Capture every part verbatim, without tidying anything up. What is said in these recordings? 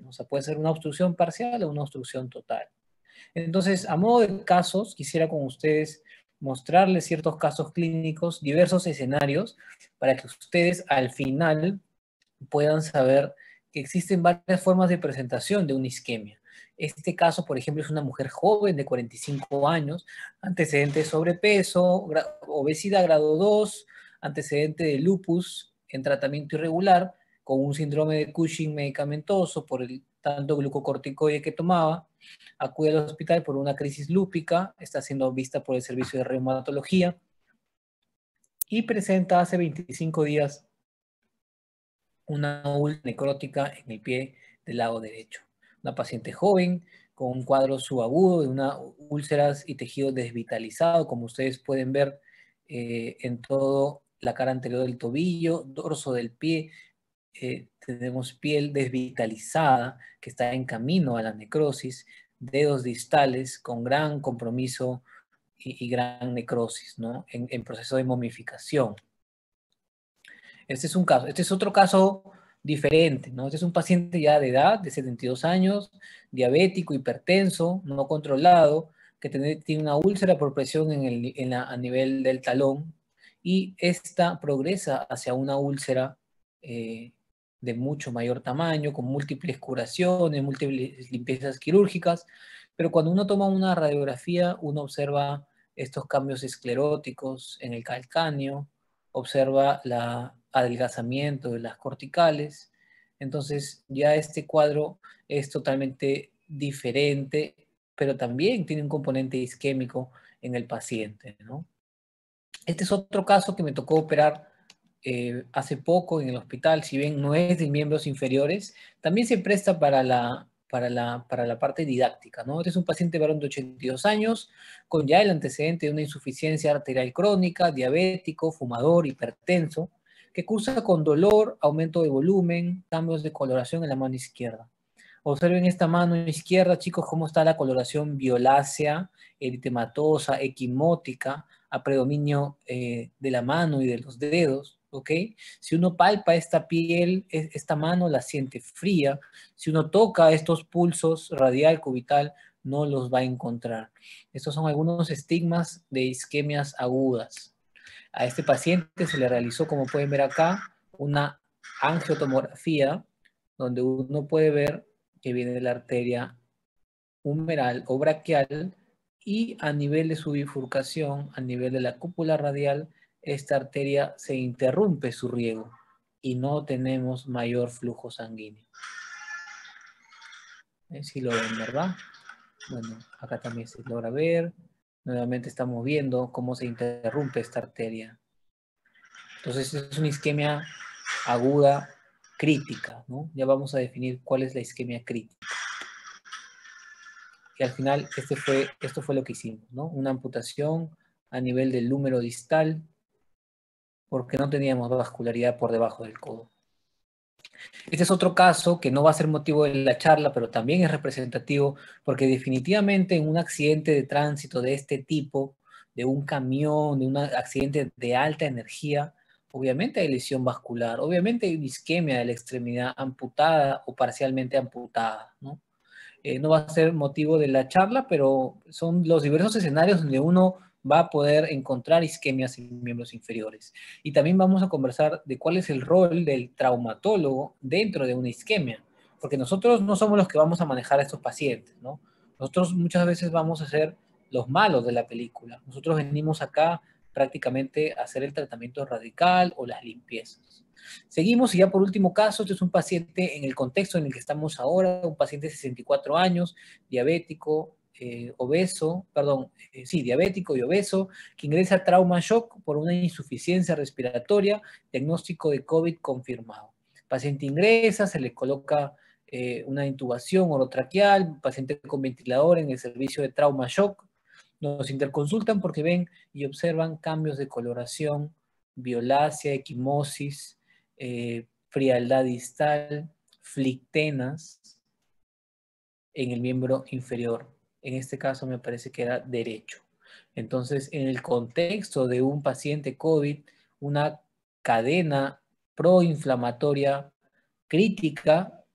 ¿no? O sea, puede ser una obstrucción parcial o una obstrucción total. Entonces, a modo de casos, quisiera con ustedes mostrarles ciertos casos clínicos, diversos escenarios, para que ustedes al final puedan saber que existen varias formas de presentación de una isquemia. Este caso, por ejemplo, es una mujer joven de cuarenta y cinco años, antecedente de sobrepeso, obesidad grado dos, antecedente de lupus en tratamiento irregular, con un síndrome de Cushing medicamentoso por el tanto glucocorticoide que tomaba, acude al hospital por una crisis lúpica, está siendo vista por el servicio de reumatología y presenta hace veinticinco días una úlcera necrótica en el pie del lado derecho. Una paciente joven con un cuadro subagudo de una úlceras y tejido desvitalizado, como ustedes pueden ver eh, en toda la cara anterior del tobillo, dorso del pie. Eh, tenemos piel desvitalizada que está en camino a la necrosis, dedos distales con gran compromiso y, y gran necrosis, ¿no? En, en proceso de momificación. Este es un caso. Este es otro caso diferente, ¿no? Este es un paciente ya de edad, de setenta y dos años, diabético, hipertenso, no controlado, que tiene, tiene una úlcera por presión en el, en la, a nivel del talón, y esta progresa hacia una úlcera eh, de mucho mayor tamaño, con múltiples curaciones, múltiples limpiezas quirúrgicas, pero cuando uno toma una radiografía, uno observa estos cambios escleróticos en el calcáneo, observa la adelgazamiento de las corticales. Entonces ya este cuadro es totalmente diferente, pero también tiene un componente isquémico en el paciente, ¿no? Este es otro caso que me tocó operar eh, hace poco en el hospital. Si bien no es de miembros inferiores, también se presta para la, para la, para la parte didáctica, ¿no? Este es un paciente varón de ochenta y dos años, con ya el antecedente de una insuficiencia arterial crónica, diabético, fumador, hipertenso, que cursa con dolor, aumento de volumen, cambios de coloración en la mano izquierda. Observen esta mano izquierda, chicos, cómo está la coloración violácea, eritematosa, equimótica, a predominio eh, de la mano y de los dedos, ¿ok? Si uno palpa esta piel, esta mano la siente fría. Si uno toca estos pulsos radial, cubital, no los va a encontrar. Estos son algunos estigmas de isquemias agudas. A este paciente se le realizó, como pueden ver acá, una angiotomografía, donde uno puede ver que viene de la arteria humeral o braquial, y a nivel de su bifurcación, a nivel de la cúpula radial, esta arteria se interrumpe su riego y no tenemos mayor flujo sanguíneo. ¿Eh? Si lo ven, ¿verdad? Bueno, acá también se logra ver. Nuevamente estamos viendo cómo se interrumpe esta arteria. Entonces es una isquemia aguda crítica, ¿no? Ya vamos a definir cuál es la isquemia crítica. Y al final este fue, esto fue lo que hicimos, ¿no? Una amputación a nivel del húmero distal porque no teníamos vascularidad por debajo del codo. Este es otro caso que no va a ser motivo de la charla, pero también es representativo porque definitivamente en un accidente de tránsito de este tipo, de un camión, de un accidente de alta energía, obviamente hay lesión vascular, obviamente hay una isquemia de la extremidad amputada o parcialmente amputada, ¿no? Eh, no va a ser motivo de la charla, pero son los diversos escenarios donde uno va a poder encontrar isquemias en miembros inferiores. Y también vamos a conversar de cuál es el rol del traumatólogo dentro de una isquemia, porque nosotros no somos los que vamos a manejar a estos pacientes, ¿no? Nosotros muchas veces vamos a ser los malos de la película. Nosotros venimos acá prácticamente a hacer el tratamiento radical o las limpiezas. Seguimos y ya por último caso, este es un paciente en el contexto en el que estamos ahora, un paciente de sesenta y cuatro años, diabético, eh, obeso, perdón, eh, sí, diabético y obeso, que ingresa a trauma shock por una insuficiencia respiratoria, diagnóstico de COVID confirmado. El paciente ingresa, se le coloca eh, una intubación orotraqueal, paciente con ventilador en el servicio de trauma shock. Nos interconsultan porque ven y observan cambios de coloración, violácea, equimosis, eh, frialdad distal, flictenas en el miembro inferior. En este caso me parece que era derecho. Entonces, en el contexto de un paciente COVID, una cadena proinflamatoria crítica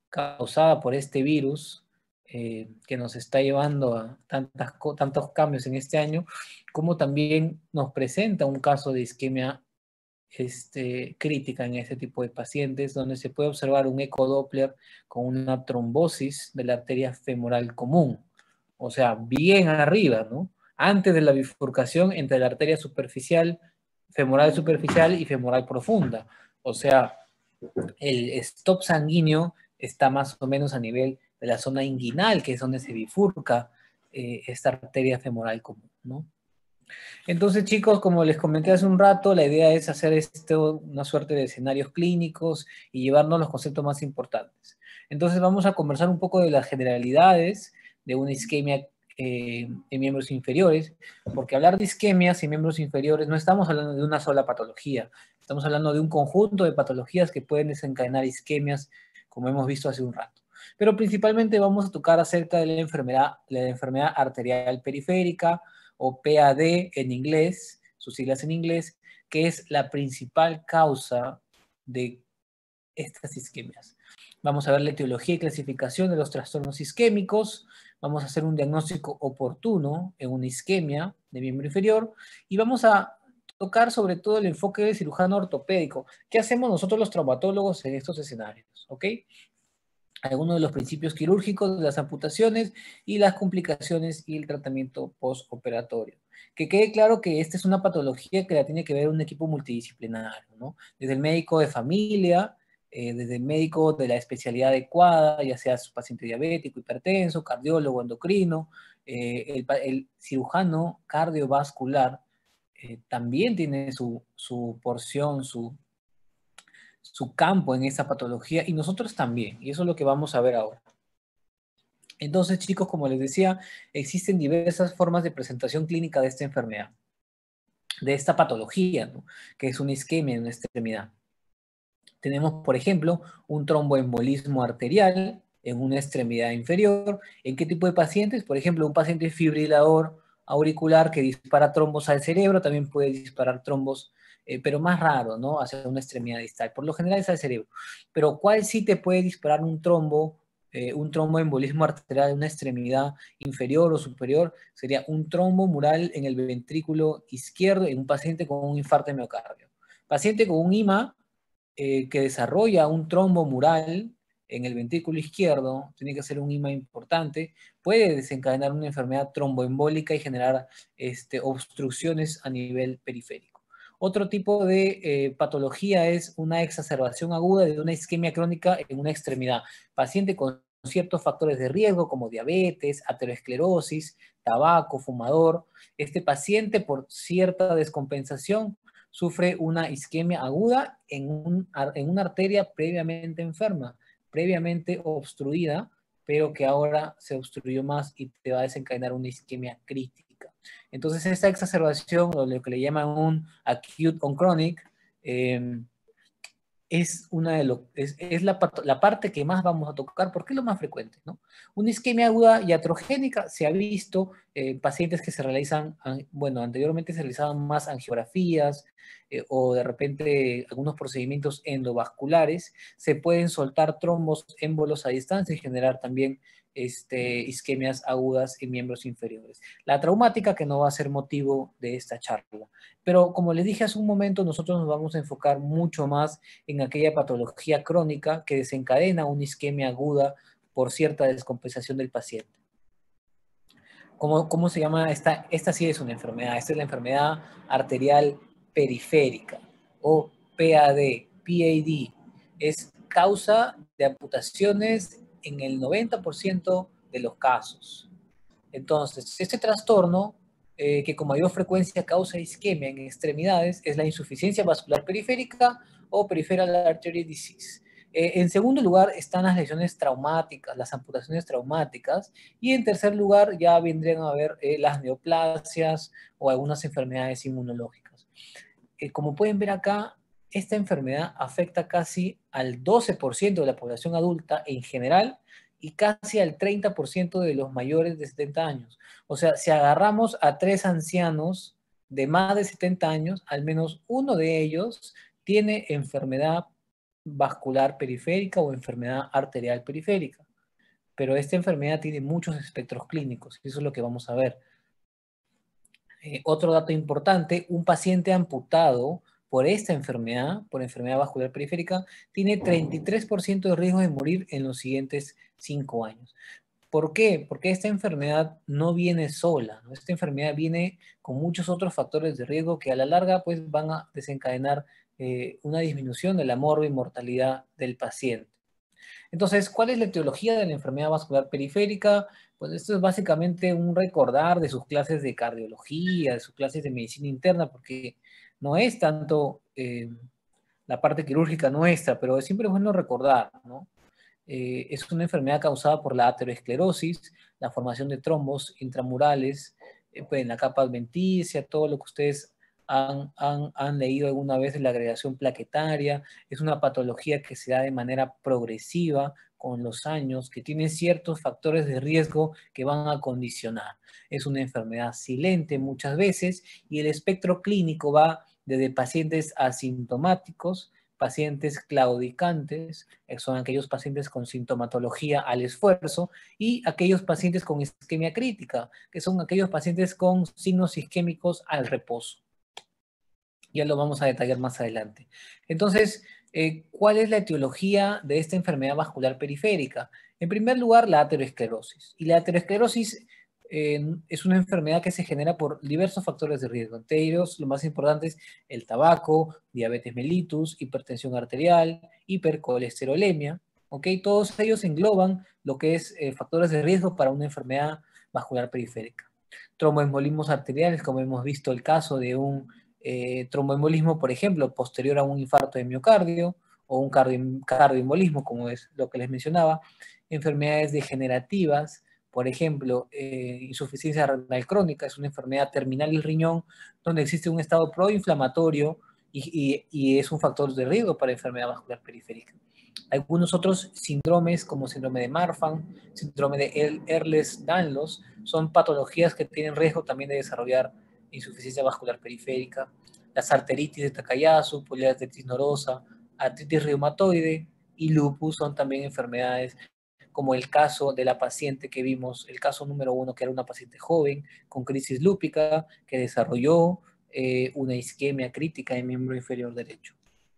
causada por este virus eh, que nos está llevando a tantas, tantos cambios en este año, como también nos presenta un caso de isquemia este, crítica en este tipo de pacientes, donde se puede observar un ecodoppler con una trombosis de la arteria femoral común, o sea, bien arriba, ¿no? Antes de la bifurcación entre la arteria superficial, femoral superficial y femoral profunda. O sea, el stop sanguíneo está más o menos a nivel de la zona inguinal, que es donde se bifurca eh, esta arteria femoral común, ¿no? Entonces, chicos, como les comenté hace un rato, la idea es hacer esto una suerte de escenarios clínicos y llevarnos los conceptos más importantes. Entonces, vamos a conversar un poco de las generalidades de una isquemia eh, en miembros inferiores, porque hablar de isquemias en miembros inferiores no estamos hablando de una sola patología, estamos hablando de un conjunto de patologías que pueden desencadenar isquemias, como hemos visto hace un rato. Pero principalmente vamos a tocar acerca de la enfermedad, la enfermedad arterial periférica, o P A D en inglés, sus siglas en inglés, que es la principal causa de estas isquemias. Vamos a ver la etiología y clasificación de los trastornos isquémicos, vamos a hacer un diagnóstico oportuno en una isquemia de miembro inferior y vamos a tocar sobre todo el enfoque del cirujano ortopédico. ¿Qué hacemos nosotros los traumatólogos en estos escenarios? ¿Ok? Algunos de los principios quirúrgicos de las amputaciones y las complicaciones y el tratamiento postoperatorio. Que quede claro que esta es una patología que la tiene que ver un equipo multidisciplinario, ¿no? Desde el médico de familia, eh, desde el médico de la especialidad adecuada, ya sea su paciente diabético, hipertenso, cardiólogo, endocrino, eh, el, el cirujano cardiovascular eh, también tiene su, su porción, su su campo en esa patología y nosotros también, y eso es lo que vamos a ver ahora. Entonces, chicos, como les decía, existen diversas formas de presentación clínica de esta enfermedad, de esta patología, ¿no? Que es una isquemia en una extremidad. Tenemos, por ejemplo, un tromboembolismo arterial en una extremidad inferior. ¿En qué tipo de pacientes? Por ejemplo, un paciente fibrilador auricular que dispara trombos al cerebro, también puede disparar trombos, eh, pero más raro, ¿no? Hacia una extremidad distal. Por lo general es al cerebro. Pero ¿cuál sí te puede disparar un trombo, eh, un tromboembolismo arterial en una extremidad inferior o superior? Sería un trombo mural en el ventrículo izquierdo en un paciente con un infarto de miocardio. Paciente con un I M A eh, que desarrolla un trombo mural en el ventrículo izquierdo, tiene que ser un I M A importante, puede desencadenar una enfermedad tromboembólica y generar este, obstrucciones a nivel periférico. Otro tipo de eh, patología es una exacerbación aguda de una isquemia crónica en una extremidad. Paciente con ciertos factores de riesgo como diabetes, aterosclerosis, tabaco, fumador. Este paciente por cierta descompensación sufre una isquemia aguda en, un, en una arteria previamente enferma, previamente obstruida, pero que ahora se obstruyó más y te va a desencadenar una isquemia crítica. Entonces, esta exacerbación, o lo que le llaman un acute on chronic, eh, es, una de lo, es, es la, la, parte que más vamos a tocar porque es lo más frecuente, ¿no? Una isquemia aguda iatrogénica se ha visto en eh, pacientes que se realizan, bueno, anteriormente se realizaban más angiografías eh, o de repente algunos procedimientos endovasculares, se pueden soltar trombos émbolos a distancia y generar también este, isquemias agudas en miembros inferiores. La traumática que no va a ser motivo de esta charla. Pero como les dije hace un momento, nosotros nos vamos a enfocar mucho más en aquella patología crónica que desencadena una isquemia aguda por cierta descompensación del paciente. ¿Cómo, cómo se llama? Esta, esta sí es una enfermedad. Esta es la enfermedad arterial periférica o P A D. P A D es causa de amputaciones en el noventa por ciento de los casos. Entonces, este trastorno eh, que con mayor frecuencia causa isquemia en extremidades es la insuficiencia vascular periférica o peripheral artery disease. Eh, en segundo lugar están las lesiones traumáticas, las amputaciones traumáticas, y en tercer lugar ya vendrían a ver eh, las neoplasias o algunas enfermedades inmunológicas. Eh, como pueden ver acá, esta enfermedad afecta casi al doce por ciento de la población adulta en general y casi al treinta por ciento de los mayores de setenta años. O sea, si agarramos a tres ancianos de más de setenta años, al menos uno de ellos tiene enfermedad vascular periférica o enfermedad arterial periférica. Pero esta enfermedad tiene muchos espectros clínicos, y eso es lo que vamos a ver. Eh, otro dato importante, un paciente amputado por esta enfermedad, por enfermedad vascular periférica, tiene treinta y tres por ciento de riesgo de morir en los siguientes cinco años. ¿Por qué? Porque esta enfermedad no viene sola, ¿no? Esta enfermedad viene con muchos otros factores de riesgo que a la larga pues, van a desencadenar eh, una disminución de la mortalidad del paciente. Entonces, ¿cuál es la etiología de la enfermedad vascular periférica? Pues esto es básicamente un recordar de sus clases de cardiología, de sus clases de medicina interna, porque no es tanto eh, la parte quirúrgica nuestra, pero siempre es bueno recordar, ¿no? Eh, es una enfermedad causada por la aterosclerosis, la formación de trombos intramurales eh, pues, en la capa adventicia, todo lo que ustedes han, han, han leído alguna vez de la agregación plaquetaria. Es una patología que se da de manera progresiva con los años, que tiene ciertos factores de riesgo que van a condicionar. Es una enfermedad silente muchas veces y el espectro clínico va desde pacientes asintomáticos, pacientes claudicantes, son aquellos pacientes con sintomatología al esfuerzo, y aquellos pacientes con isquemia crítica, que son aquellos pacientes con signos isquémicos al reposo. Ya lo vamos a detallar más adelante. Entonces, eh, ¿cuál es la etiología de esta enfermedad vascular periférica? En primer lugar, la aterosclerosis. Y la aterosclerosis eh, es una enfermedad que se genera por diversos factores de riesgo. Entre ellos, lo más importante es el tabaco, diabetes mellitus, hipertensión arterial, hipercolesterolemia. ¿Ok? Todos ellos engloban lo que es eh, factores de riesgo para una enfermedad vascular periférica. Tromboembolismos arteriales, como hemos visto el caso de un eh, tromboembolismo, por ejemplo, posterior a un infarto de miocardio, o un cardio, cardioembolismo, como es lo que les mencionaba. Enfermedades degenerativas, por ejemplo, eh, insuficiencia renal crónica, es una enfermedad terminal del riñón donde existe un estado proinflamatorio y, y, y es un factor de riesgo para enfermedad vascular periférica. Algunos otros síndromes, como síndrome de Marfan, síndrome de Ehlers-Danlos, son patologías que tienen riesgo también de desarrollar insuficiencia vascular periférica. Las arteritis de Takayasu, poliarteritis nodosa, artritis reumatoide y lupus son también enfermedades, como el caso de la paciente que vimos, el caso número uno, que era una paciente joven con crisis lúpica que desarrolló eh, una isquemia crítica en miembro inferior derecho.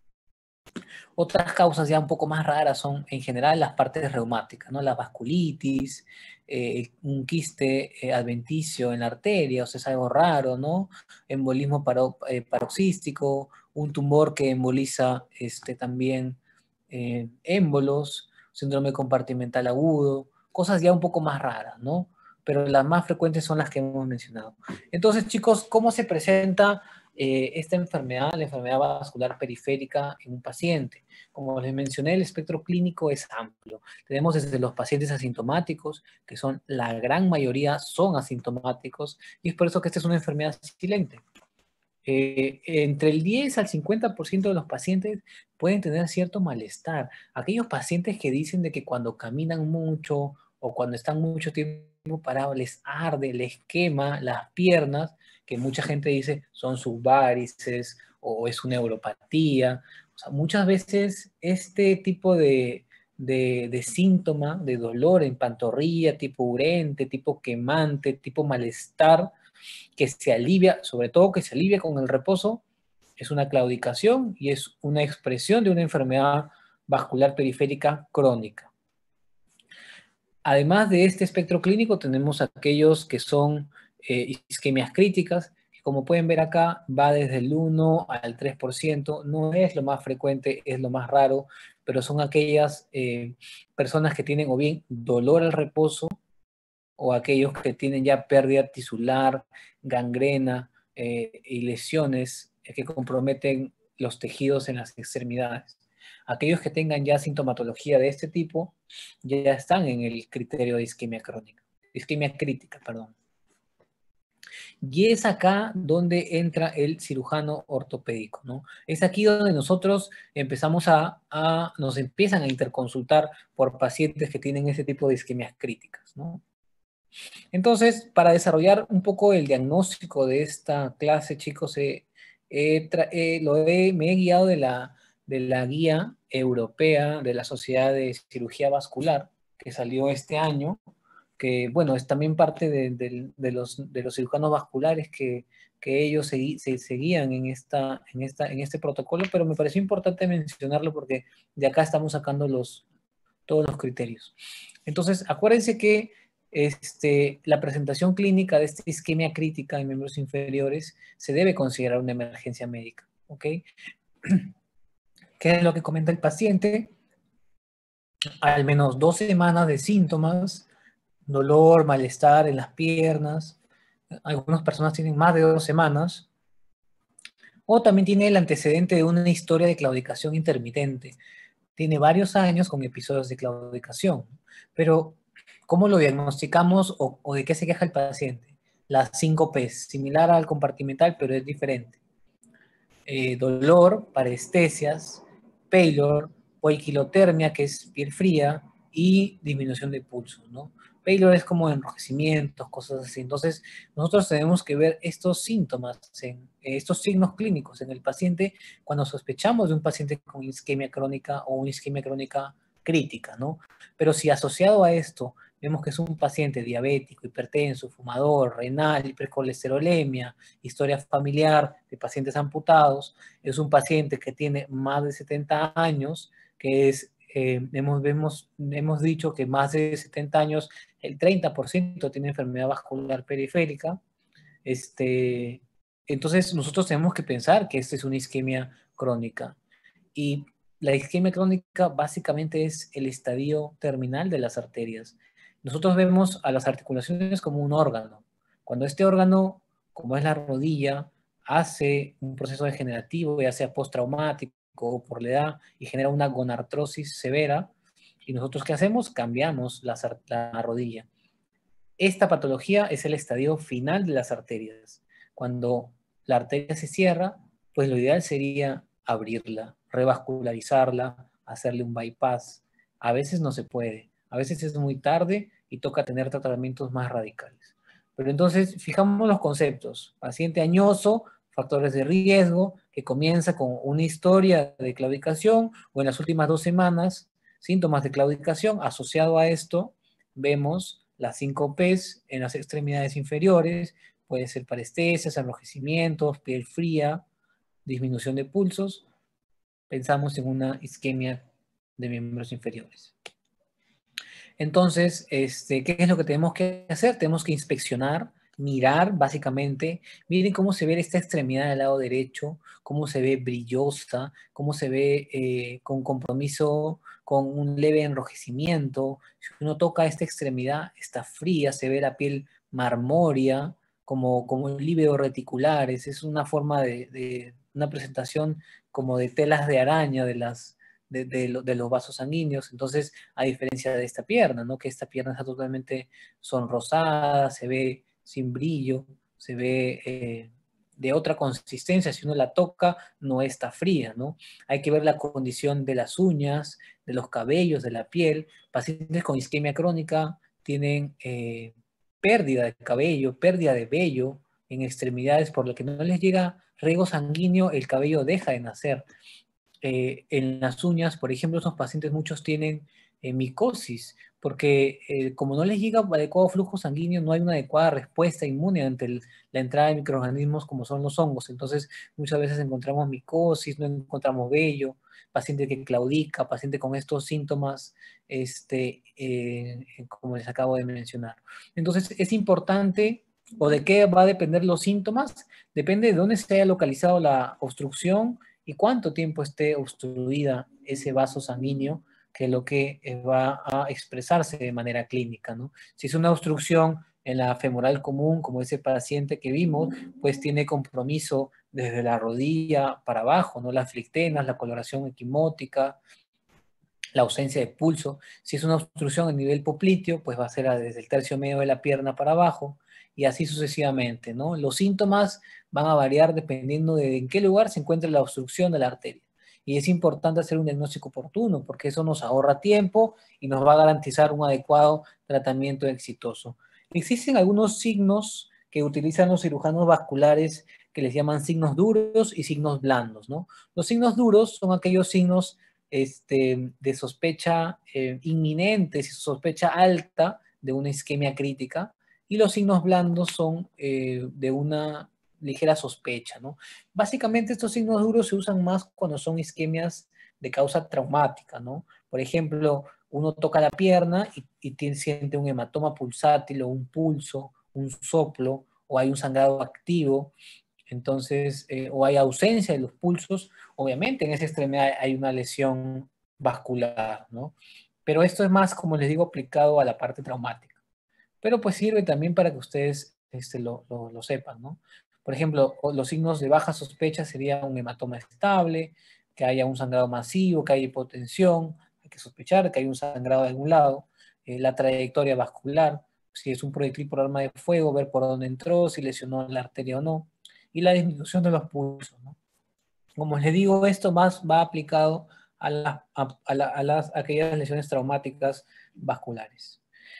Otras causas ya un poco más raras son en general las partes reumáticas, ¿no? La vasculitis, eh, un quiste eh, adventicio en la arteria, o sea, es algo raro, ¿no? Embolismo paro, eh, paroxístico, un tumor que emboliza este, también eh, émbolos, síndrome compartimental agudo, cosas ya un poco más raras, ¿no? Pero las más frecuentes son las que hemos mencionado. Entonces, chicos, ¿cómo se presenta eh, esta enfermedad, la enfermedad vascular periférica en un paciente? Como les mencioné, el espectro clínico es amplio. Tenemos desde los pacientes asintomáticos, que son la gran mayoría son asintomáticos, y es por eso que esta es una enfermedad silente. Eh, entre el diez al cincuenta por ciento de los pacientes pueden tener cierto malestar. Aquellos pacientes que dicen de que cuando caminan mucho o cuando están mucho tiempo parados les arde, les quema las piernas, que mucha gente dice son sus varices o es una neuropatía. O sea, muchas veces este tipo de, de, de síntoma de dolor en pantorrilla, tipo urente, tipo quemante, tipo malestar, que se alivia, sobre todo que se alivia con el reposo, es una claudicación y es una expresión de una enfermedad vascular periférica crónica. Además de este espectro clínico, tenemos aquellos que son eh, isquemias críticas, que como pueden ver acá, va desde el uno al tres por ciento, no es lo más frecuente, es lo más raro, pero son aquellas eh, personas que tienen o bien dolor al reposo, o aquellos que tienen ya pérdida tisular, gangrena eh, y lesiones que comprometen los tejidos en las extremidades. Aquellos que tengan ya sintomatología de este tipo ya están en el criterio de isquemia crónica, isquemia crítica, perdón. Y es acá donde entra el cirujano ortopédico, ¿no? Es aquí donde nosotros empezamos a, a nos empiezan a interconsultar por pacientes que tienen ese tipo de isquemias críticas, ¿no? Entonces, para desarrollar un poco el diagnóstico de esta clase, chicos, eh, eh, eh, lo he, me he guiado de la, de la guía europea de la Sociedad de Cirugía Vascular, que salió este año, que, bueno, es también parte de, de, de, los, de los cirujanos vasculares que, que ellos se, se, seguían en, esta, en, esta, en este protocolo, pero me pareció importante mencionarlo porque de acá estamos sacando los, todos los criterios. Entonces, acuérdense que este, la presentación clínica de esta isquemia crítica en miembros inferiores se debe considerar una emergencia médica, ¿ok? ¿Qué es lo que comenta el paciente? Al menos dos semanas de síntomas, dolor, malestar en las piernas. Algunas personas tienen más de dos semanas. O también tiene el antecedente de una historia de claudicación intermitente. Tiene varios años con episodios de claudicación. Pero, ¿cómo lo diagnosticamos o, o de qué se queja el paciente? Las cinco P's, similar al compartimental, pero es diferente. Eh, dolor, parestesias, pálor, poiquilotermia, que es piel fría, y disminución de pulso, ¿no? Pálor es como enrojecimientos, cosas así. Entonces, nosotros tenemos que ver estos síntomas, en, estos signos clínicos en el paciente cuando sospechamos de un paciente con isquemia crónica o una isquemia crónica crítica, ¿no? Pero si asociado a esto vemos que es un paciente diabético, hipertenso, fumador, renal, hipercolesterolemia, historia familiar de pacientes amputados, es un paciente que tiene más de setenta años, que es, eh, hemos, vemos, hemos dicho que más de setenta años, el treinta por ciento tiene enfermedad vascular periférica, este, entonces nosotros tenemos que pensar que esta es una isquemia crónica. Y la isquemia crónica básicamente es el estadio terminal de las arterias. Nosotros vemos a las articulaciones como un órgano. Cuando este órgano, como es la rodilla, hace un proceso degenerativo, ya sea postraumático o por la edad, y genera una gonartrosis severa, ¿y nosotros qué hacemos? Cambiamos la, la rodilla. Esta patología es el estadio final de las arterias. Cuando la arteria se cierra, pues lo ideal sería abrirla, revascularizarla, hacerle un bypass. A veces no se puede, a veces es muy tarde y toca tener tratamientos más radicales. Pero entonces, fijamos los conceptos. Paciente añoso, factores de riesgo, que comienza con una historia de claudicación o en las últimas dos semanas, síntomas de claudicación. Asociado a esto, vemos las cinco P's en las extremidades inferiores, puede ser parestesias, enrojecimientos, piel fría, disminución de pulsos. Pensamos en una isquemia de miembros inferiores. Entonces, este, ¿qué es lo que tenemos que hacer? Tenemos que inspeccionar, mirar básicamente, miren cómo se ve esta extremidad del lado derecho, cómo se ve brillosa, cómo se ve eh, con compromiso, con un leve enrojecimiento. Si uno toca esta extremidad, está fría, se ve la piel marmórea, como, como líbedos reticulares. Es una forma de, de una presentación como de telas de araña de las de, de, de, los vasos sanguíneos. Entonces, a diferencia de esta pierna, ¿no? Que esta pierna está totalmente sonrosada, se ve sin brillo, se ve eh, de otra consistencia. Si uno la toca, no está fría, ¿no? Hay que ver la condición de las uñas, de los cabellos, de la piel. Pacientes con isquemia crónica tienen eh, pérdida de cabello, pérdida de vello en extremidades, por lo que no les llega riego sanguíneo, el cabello deja de nacer. Eh, en las uñas, por ejemplo, esos pacientes muchos tienen eh, micosis, porque eh, como no les llega adecuado flujo sanguíneo, no hay una adecuada respuesta inmune ante el, la entrada de microorganismos como son los hongos. Entonces, muchas veces encontramos micosis, no encontramos vello, paciente que claudica, paciente con estos síntomas, este, eh, como les acabo de mencionar. Entonces, es importante, o de qué va a depender los síntomas, depende de dónde se haya localizado la obstrucción y cuánto tiempo esté obstruida ese vaso sanguíneo, que es lo que va a expresarse de manera clínica, ¿no? Si es una obstrucción en la femoral común, como ese paciente que vimos, pues tiene compromiso desde la rodilla para abajo, ¿no? Las flictenas, la coloración equimótica, la ausencia de pulso. Si es una obstrucción a nivel popliteo, pues va a ser desde el tercio medio de la pierna para abajo, y así sucesivamente, ¿no? Los síntomas van a variar dependiendo de en qué lugar se encuentra la obstrucción de la arteria. Y es importante hacer un diagnóstico oportuno, porque eso nos ahorra tiempo y nos va a garantizar un adecuado tratamiento exitoso. Existen algunos signos que utilizan los cirujanos vasculares que les llaman signos duros y signos blandos, ¿no? Los signos duros son aquellos signos este, de sospecha eh, inminente, sospecha alta de una isquemia crítica, y los signos blandos son eh, de una ligera sospecha, ¿no? Básicamente estos signos duros se usan más cuando son isquemias de causa traumática, ¿no? Por ejemplo, uno toca la pierna y, y tiene, siente un hematoma pulsátil o un pulso, un soplo, o hay un sangrado activo, entonces, eh, o hay ausencia de los pulsos, obviamente en esa extremidad hay una lesión vascular, ¿no? Pero esto es más, como les digo, aplicado a la parte traumática. Pero pues sirve también para que ustedes este, lo, lo, lo sepan, ¿no? Por ejemplo, los signos de baja sospecha serían un hematoma estable, que haya un sangrado masivo, que haya hipotensión, hay que sospechar que hay un sangrado de algún lado, eh, la trayectoria vascular, si es un proyectil por arma de fuego, ver por dónde entró, si lesionó la arteria o no, y la disminución de los pulsos, ¿no? Como les digo, esto más va aplicado a, la, a, a, la, a las, a aquellas lesiones traumáticas vasculares.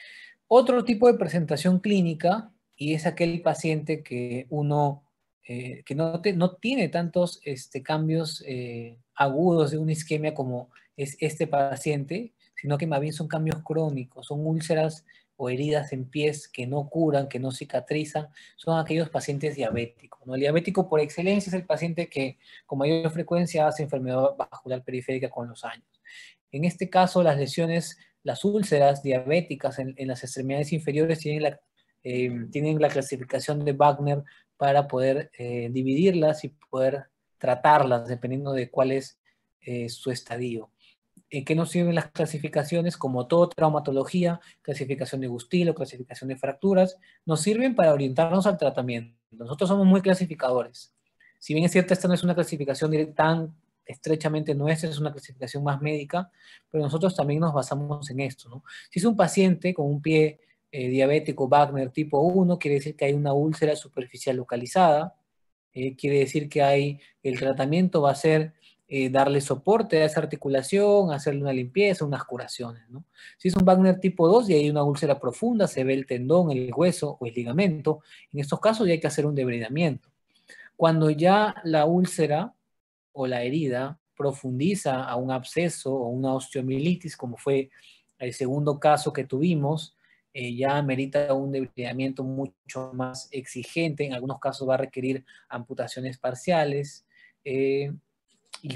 Otro tipo de presentación clínica, y es aquel paciente que uno, eh, que no, te, no tiene tantos este, cambios eh, agudos de una isquemia como es este paciente, sino que más bien son cambios crónicos, son úlceras o heridas en pies que no curan, que no cicatrizan, son aquellos pacientes diabéticos, ¿no? El diabético por excelencia es el paciente que con mayor frecuencia hace enfermedad vascular periférica con los años. En este caso, las lesiones, las úlceras diabéticas en, en las extremidades inferiores tienen la, eh, tienen la clasificación de Wagner para poder eh, dividirlas y poder tratarlas dependiendo de cuál es eh, su estadio. ¿En qué nos sirven las clasificaciones? Como todo traumatología, clasificación de Gustilo, clasificación de fracturas, nos sirven para orientarnos al tratamiento. Nosotros somos muy clasificadores. Si bien es cierto, esta no es una clasificación tan estrechamente nuestra, es una clasificación más médica, pero nosotros también nos basamos en esto, ¿no? Si es un paciente con un pie eh, diabético Wagner tipo uno, quiere decir que hay una úlcera superficial localizada, eh, quiere decir que hay, el tratamiento va a ser eh, darle soporte a esa articulación, hacerle una limpieza, unas curaciones, ¿no? Si es un Wagner tipo dos y hay una úlcera profunda, se ve el tendón, el hueso o el ligamento, en estos casos ya hay que hacer un debridamiento. Cuando ya la úlcera o la herida profundiza a un absceso o una osteomielitis, como fue el segundo caso que tuvimos, eh, ya amerita un debridamiento mucho más exigente, en algunos casos va a requerir amputaciones parciales, eh, y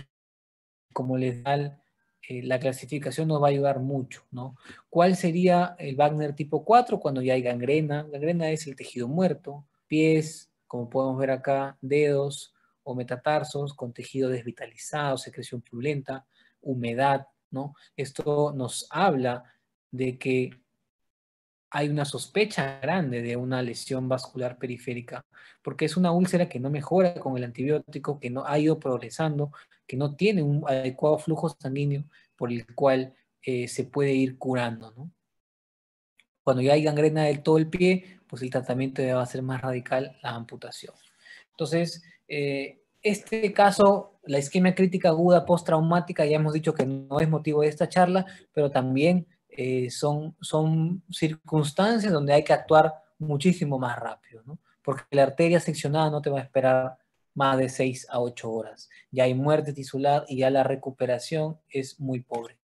como les da eh, la clasificación nos va a ayudar mucho, ¿no? ¿Cuál sería el Wagner tipo cuatro? Cuando ya hay gangrena. Gangrena es el tejido muerto, pies, como podemos ver acá, dedos o metatarsos con tejido desvitalizado, secreción purulenta, humedad, ¿no? Esto nos habla de que hay una sospecha grande de una lesión vascular periférica, porque es una úlcera que no mejora con el antibiótico, que no ha ido progresando, que no tiene un adecuado flujo sanguíneo por el cual eh, se puede ir curando, ¿no? Cuando ya hay gangrena del todo el pie, pues el tratamiento ya va a ser más radical, la amputación. Entonces, eh, este caso, la isquemia crítica aguda postraumática, ya hemos dicho que no es motivo de esta charla, pero también eh, son, son circunstancias donde hay que actuar muchísimo más rápido, ¿no? Porque la arteria seccionada no te va a esperar más de seis a ocho horas. Ya hay muerte tisular y ya la recuperación es muy pobre.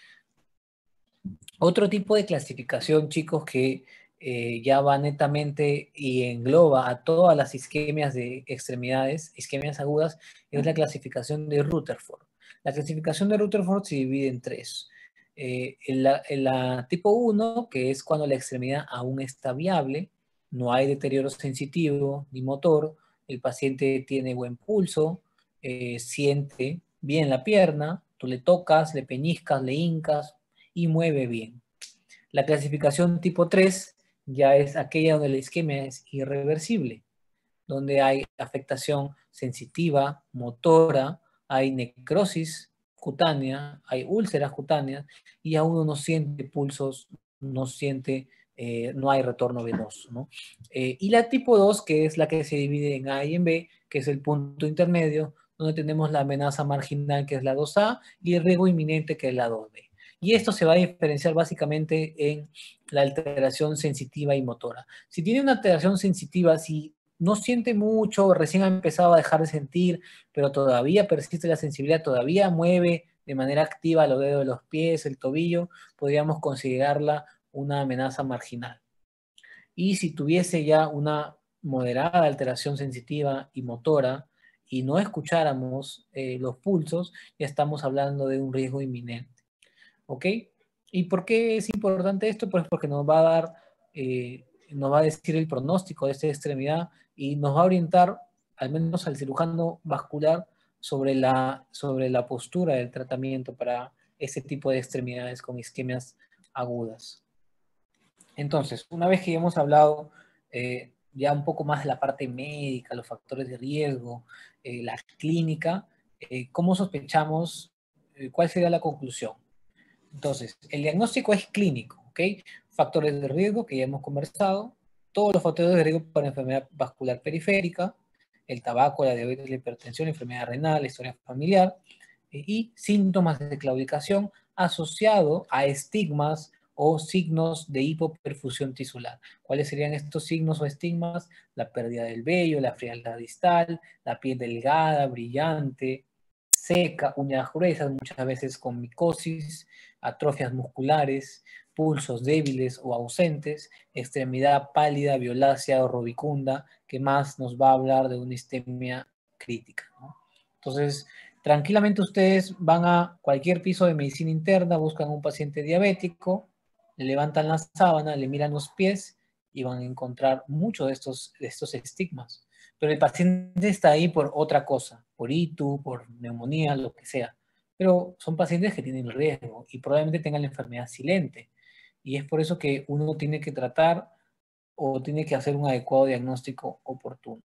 Otro tipo de clasificación, chicos, que eh, ya va netamente y engloba a todas las isquemias de extremidades, isquemias agudas, es la clasificación de Rutherford. La clasificación de Rutherford se divide en tres. Eh, en la, en la tipo uno, que es cuando la extremidad aún está viable, no hay deterioro sensitivo ni motor, el paciente tiene buen pulso, eh, siente bien la pierna, tú le tocas, le peñiscas, le hincas, y mueve bien. La clasificación tipo tres ya es aquella donde la isquemia es irreversible, donde hay afectación sensitiva, motora, hay necrosis cutánea, hay úlceras cutáneas y aún uno no siente pulsos, no siente, eh, no hay retorno venoso, ¿no? Eh, y la tipo dos, que es la que se divide en A y en B, que es el punto intermedio, donde tenemos la amenaza marginal, que es la dos A, y el riesgo inminente, que es la dos B. Y esto se va a diferenciar básicamente en la alteración sensitiva y motora. Si tiene una alteración sensitiva, si no siente mucho, recién ha empezado a dejar de sentir, pero todavía persiste la sensibilidad, todavía mueve de manera activa los dedos de los pies, el tobillo, podríamos considerarla una amenaza marginal. Y si tuviese ya una moderada alteración sensitiva y motora y no escucháramos eh, los pulsos, ya estamos hablando de un riesgo inminente. ¿Ok? ¿Y por qué es importante esto? Pues porque nos va a dar, eh, nos va a decir el pronóstico de esta extremidad y nos va a orientar, al menos al cirujano vascular, sobre la, sobre la postura del tratamiento para este tipo de extremidades con isquemias agudas. Entonces, una vez que ya hemos hablado eh, ya un poco más de la parte médica, los factores de riesgo, eh, la clínica, eh, ¿cómo sospechamos? Eh, ¿Cuál sería la conclusión? Entonces, el diagnóstico es clínico, ¿ok? Factores de riesgo que ya hemos conversado, todos los factores de riesgo para enfermedad vascular periférica, el tabaco, la diabetes, la hipertensión, la enfermedad renal, la historia familiar, eh, y síntomas de claudicación asociado a estigmas o signos de hipoperfusión tisular. ¿Cuáles serían estos signos o estigmas? La pérdida del vello, la frialdad distal, la piel delgada, brillante, seca, uñas gruesas, muchas veces con micosis, atrofias musculares, pulsos débiles o ausentes, extremidad pálida, violácea o rubicunda, que más nos va a hablar de una isquemia crítica, ¿no? Entonces, tranquilamente ustedes van a cualquier piso de medicina interna, buscan un paciente diabético, le levantan la sábana, le miran los pies y van a encontrar muchos de estos, de estos estigmas. Pero el paciente está ahí por otra cosa, por I T U, por neumonía, lo que sea. Pero son pacientes que tienen riesgo y probablemente tengan la enfermedad silente. Y es por eso que uno tiene que tratar o tiene que hacer un adecuado diagnóstico oportuno.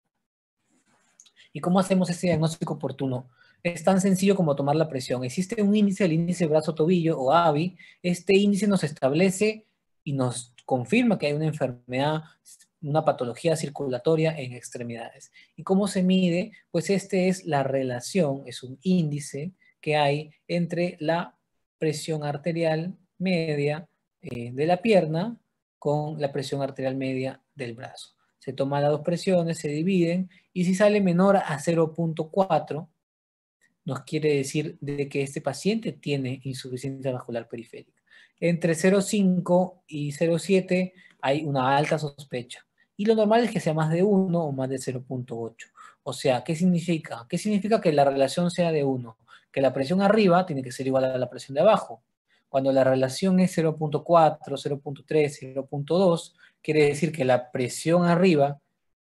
¿Y cómo hacemos este diagnóstico oportuno? Es tan sencillo como tomar la presión. Existe un índice, el índice brazo-tobillo o A B I. Este índice nos establece y nos confirma que hay una enfermedad, una patología circulatoria en extremidades. ¿Y cómo se mide? Pues este es la relación, es un índice que hay entre la presión arterial media eh, de la pierna con la presión arterial media del brazo. Se toman las dos presiones, se dividen, y si sale menor a cero punto cuatro, nos quiere decir de que este paciente tiene insuficiencia vascular periférica. Entre cero punto cinco y cero punto siete hay una alta sospecha. Y lo normal es que sea más de uno o más de cero punto ocho. O sea, ¿qué significa? ¿Qué significa que la relación sea de uno? Que la presión arriba tiene que ser igual a la presión de abajo. Cuando la relación es cero punto cuatro, cero punto tres, cero punto dos, quiere decir que la presión arriba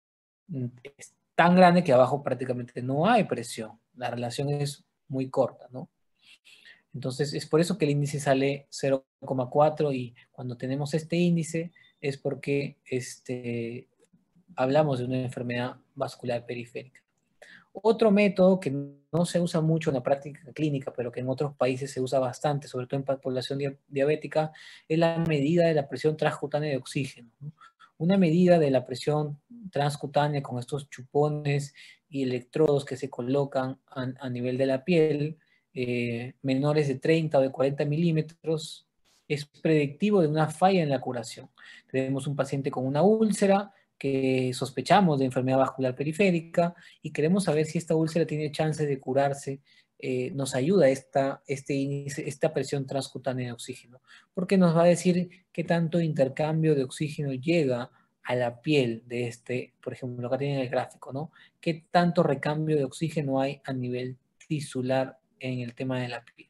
es tan grande que abajo prácticamente no hay presión. La relación es muy corta, ¿no? Entonces, es por eso que el índice sale cero coma cuatro, y cuando tenemos este índice es porque este, hablamos de una enfermedad vascular periférica. Otro método que no se usa mucho en la práctica clínica, pero que en otros países se usa bastante, sobre todo en población diabética, es la medida de la presión transcutánea de oxígeno, ¿no? Una medida de la presión transcutánea con estos chupones y electrodos que se colocan a, a nivel de la piel, eh, menores de treinta o de cuarenta milímetros, es predictivo de una falla en la curación. Tenemos un paciente con una úlcera que sospechamos de enfermedad vascular periférica y queremos saber si esta úlcera tiene chance de curarse. Eh, nos ayuda esta, este índice, esta presión transcutánea de oxígeno, porque nos va a decir qué tanto intercambio de oxígeno llega a la piel de este, por ejemplo, acá tienen el gráfico, ¿no? ¿Qué tanto recambio de oxígeno hay a nivel tisular en el tema de la piel?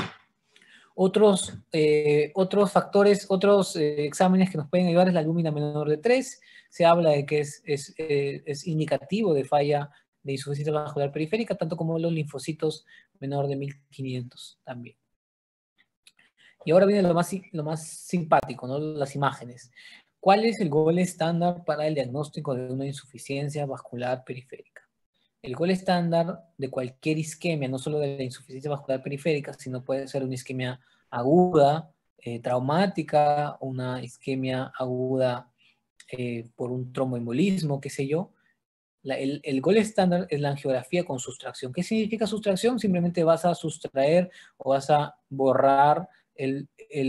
Otros, eh, otros factores, otros eh, exámenes que nos pueden ayudar es la albúmina menor de tres. Se habla de que es, es, eh, es indicativo de falla de insuficiencia vascular periférica, tanto como los linfocitos menor de mil quinientos también. Y ahora viene lo más, lo más simpático, ¿no? Las imágenes. ¿Cuál es el gold estándar para el diagnóstico de una insuficiencia vascular periférica? El gold estándar de cualquier isquemia, no solo de la insuficiencia vascular periférica, sino puede ser una isquemia aguda, eh, traumática, una isquemia aguda eh, por un tromboembolismo, qué sé yo. La, el, el gold estándar es la angiografía con sustracción. ¿Qué significa sustracción? Simplemente vas a sustraer o vas a borrar el, el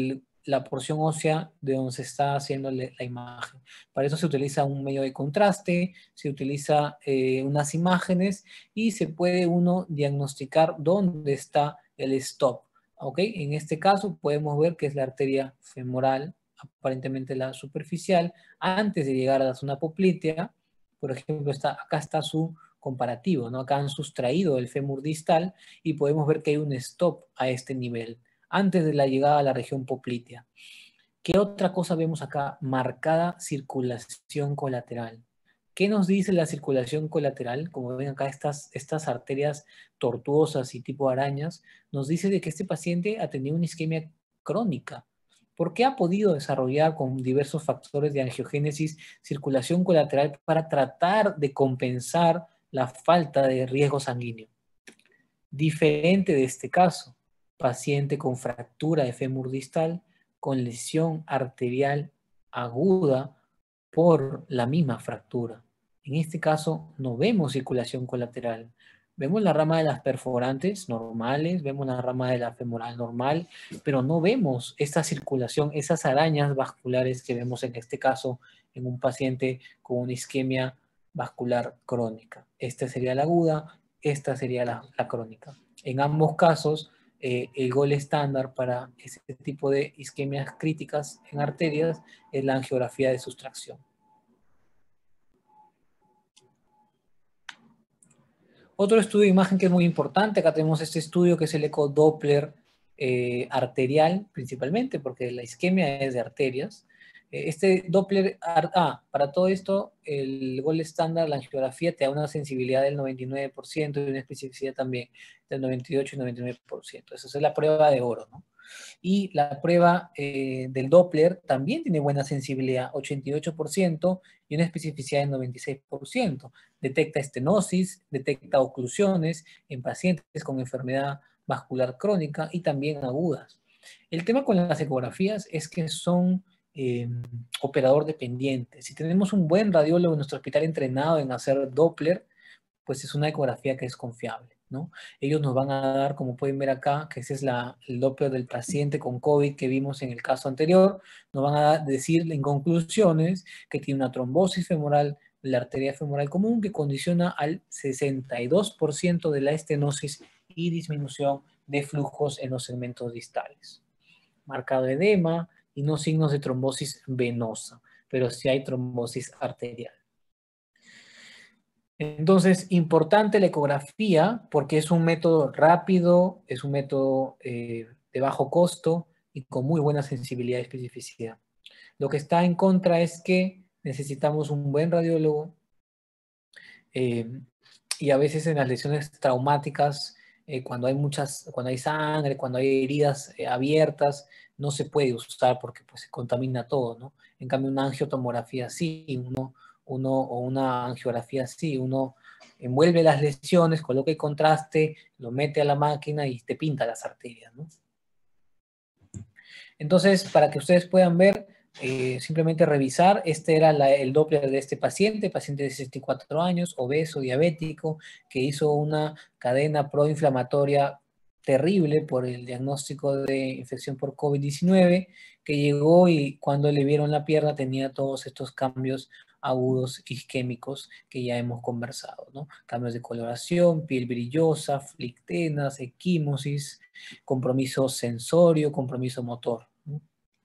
la porción ósea de donde se está haciendo la imagen. Para eso se utiliza un medio de contraste, se utiliza eh, unas imágenes y se puede uno diagnosticar dónde está el stop. ¿Ok? En este caso podemos ver que es la arteria femoral, aparentemente la superficial, antes de llegar a la zona poplitea. Por ejemplo, está, acá está su comparativo, ¿no? Acá han sustraído el fémur distal y podemos ver que hay un stop a este nivel, antes de la llegada a la región poplitea. ¿Qué otra cosa vemos acá? Marcada circulación colateral. ¿Qué nos dice la circulación colateral? Como ven acá estas, estas arterias tortuosas y tipo arañas, nos dice de que este paciente ha tenido una isquemia crónica. ¿Por qué ha podido desarrollar con diversos factores de angiogénesis circulación colateral para tratar de compensar la falta de riesgo sanguíneo? Diferente de este caso, paciente con fractura de fémur distal, con lesión arterial aguda por la misma fractura. En este caso no vemos circulación colateral. Vemos la rama de las perforantes normales, vemos la rama de la femoral normal, pero no vemos esta circulación, esas arañas vasculares que vemos en este caso en un paciente con una isquemia vascular crónica. Esta sería la aguda, esta sería la, la crónica. En ambos casos, eh, el gol estándar para este tipo de isquemias críticas en arterias es la angiografía de sustracción. Otro estudio de imagen que es muy importante, acá tenemos este estudio que es el ecodoppler eh, arterial, principalmente, porque la isquemia es de arterias. Este Doppler, ah, para todo esto, el gol estándar, la angiografía, te da una sensibilidad del noventa y nueve por ciento y una especificidad también del noventa y ocho y noventa y nueve por ciento. Esa es la prueba de oro, ¿no? Y la prueba eh, del Doppler también tiene buena sensibilidad, ochenta y ocho por ciento y una especificidad del noventa y seis por ciento. Detecta estenosis, detecta oclusiones en pacientes con enfermedad vascular crónica y también agudas. El tema con las ecografías es que son eh, operador dependiente. Si tenemos un buen radiólogo en nuestro hospital entrenado en hacer Doppler, pues es una ecografía que es confiable, ¿no? Ellos nos van a dar, como pueden ver acá, que ese es la, el Doppler del paciente con COVID que vimos en el caso anterior, nos van a decir en conclusiones que tiene una trombosis femoral, la arteria femoral común, que condiciona al sesenta y dos por ciento de la estenosis y disminución de flujos en los segmentos distales. Marcado edema y no signos de trombosis venosa, pero sí hay trombosis arterial. Entonces, importante la ecografía porque es un método rápido, es un método eh, de bajo costo y con muy buena sensibilidad y especificidad. Lo que está en contra es que necesitamos un buen radiólogo eh, y a veces en las lesiones traumáticas, eh, cuando hay muchas, cuando hay sangre, cuando hay heridas eh, abiertas, no se puede usar porque pues, se contamina todo, ¿no? En cambio, una angiotomografía sí, uno, uno, o una angiografía sí, uno envuelve las lesiones, coloca el contraste, lo mete a la máquina y te pinta las arterias, ¿no? Entonces, para que ustedes puedan ver, eh, simplemente revisar, este era la, el Doppler de este paciente, paciente de sesenta y cuatro años, obeso, diabético, que hizo una cadena proinflamatoria terrible por el diagnóstico de infección por COVID diecinueve, que llegó y cuando le vieron la pierna tenía todos estos cambios agudos isquémicos que ya hemos conversado, ¿no? Cambios de coloración, piel brillosa, flictenas, equimosis, compromiso sensorio, compromiso motor, ¿no?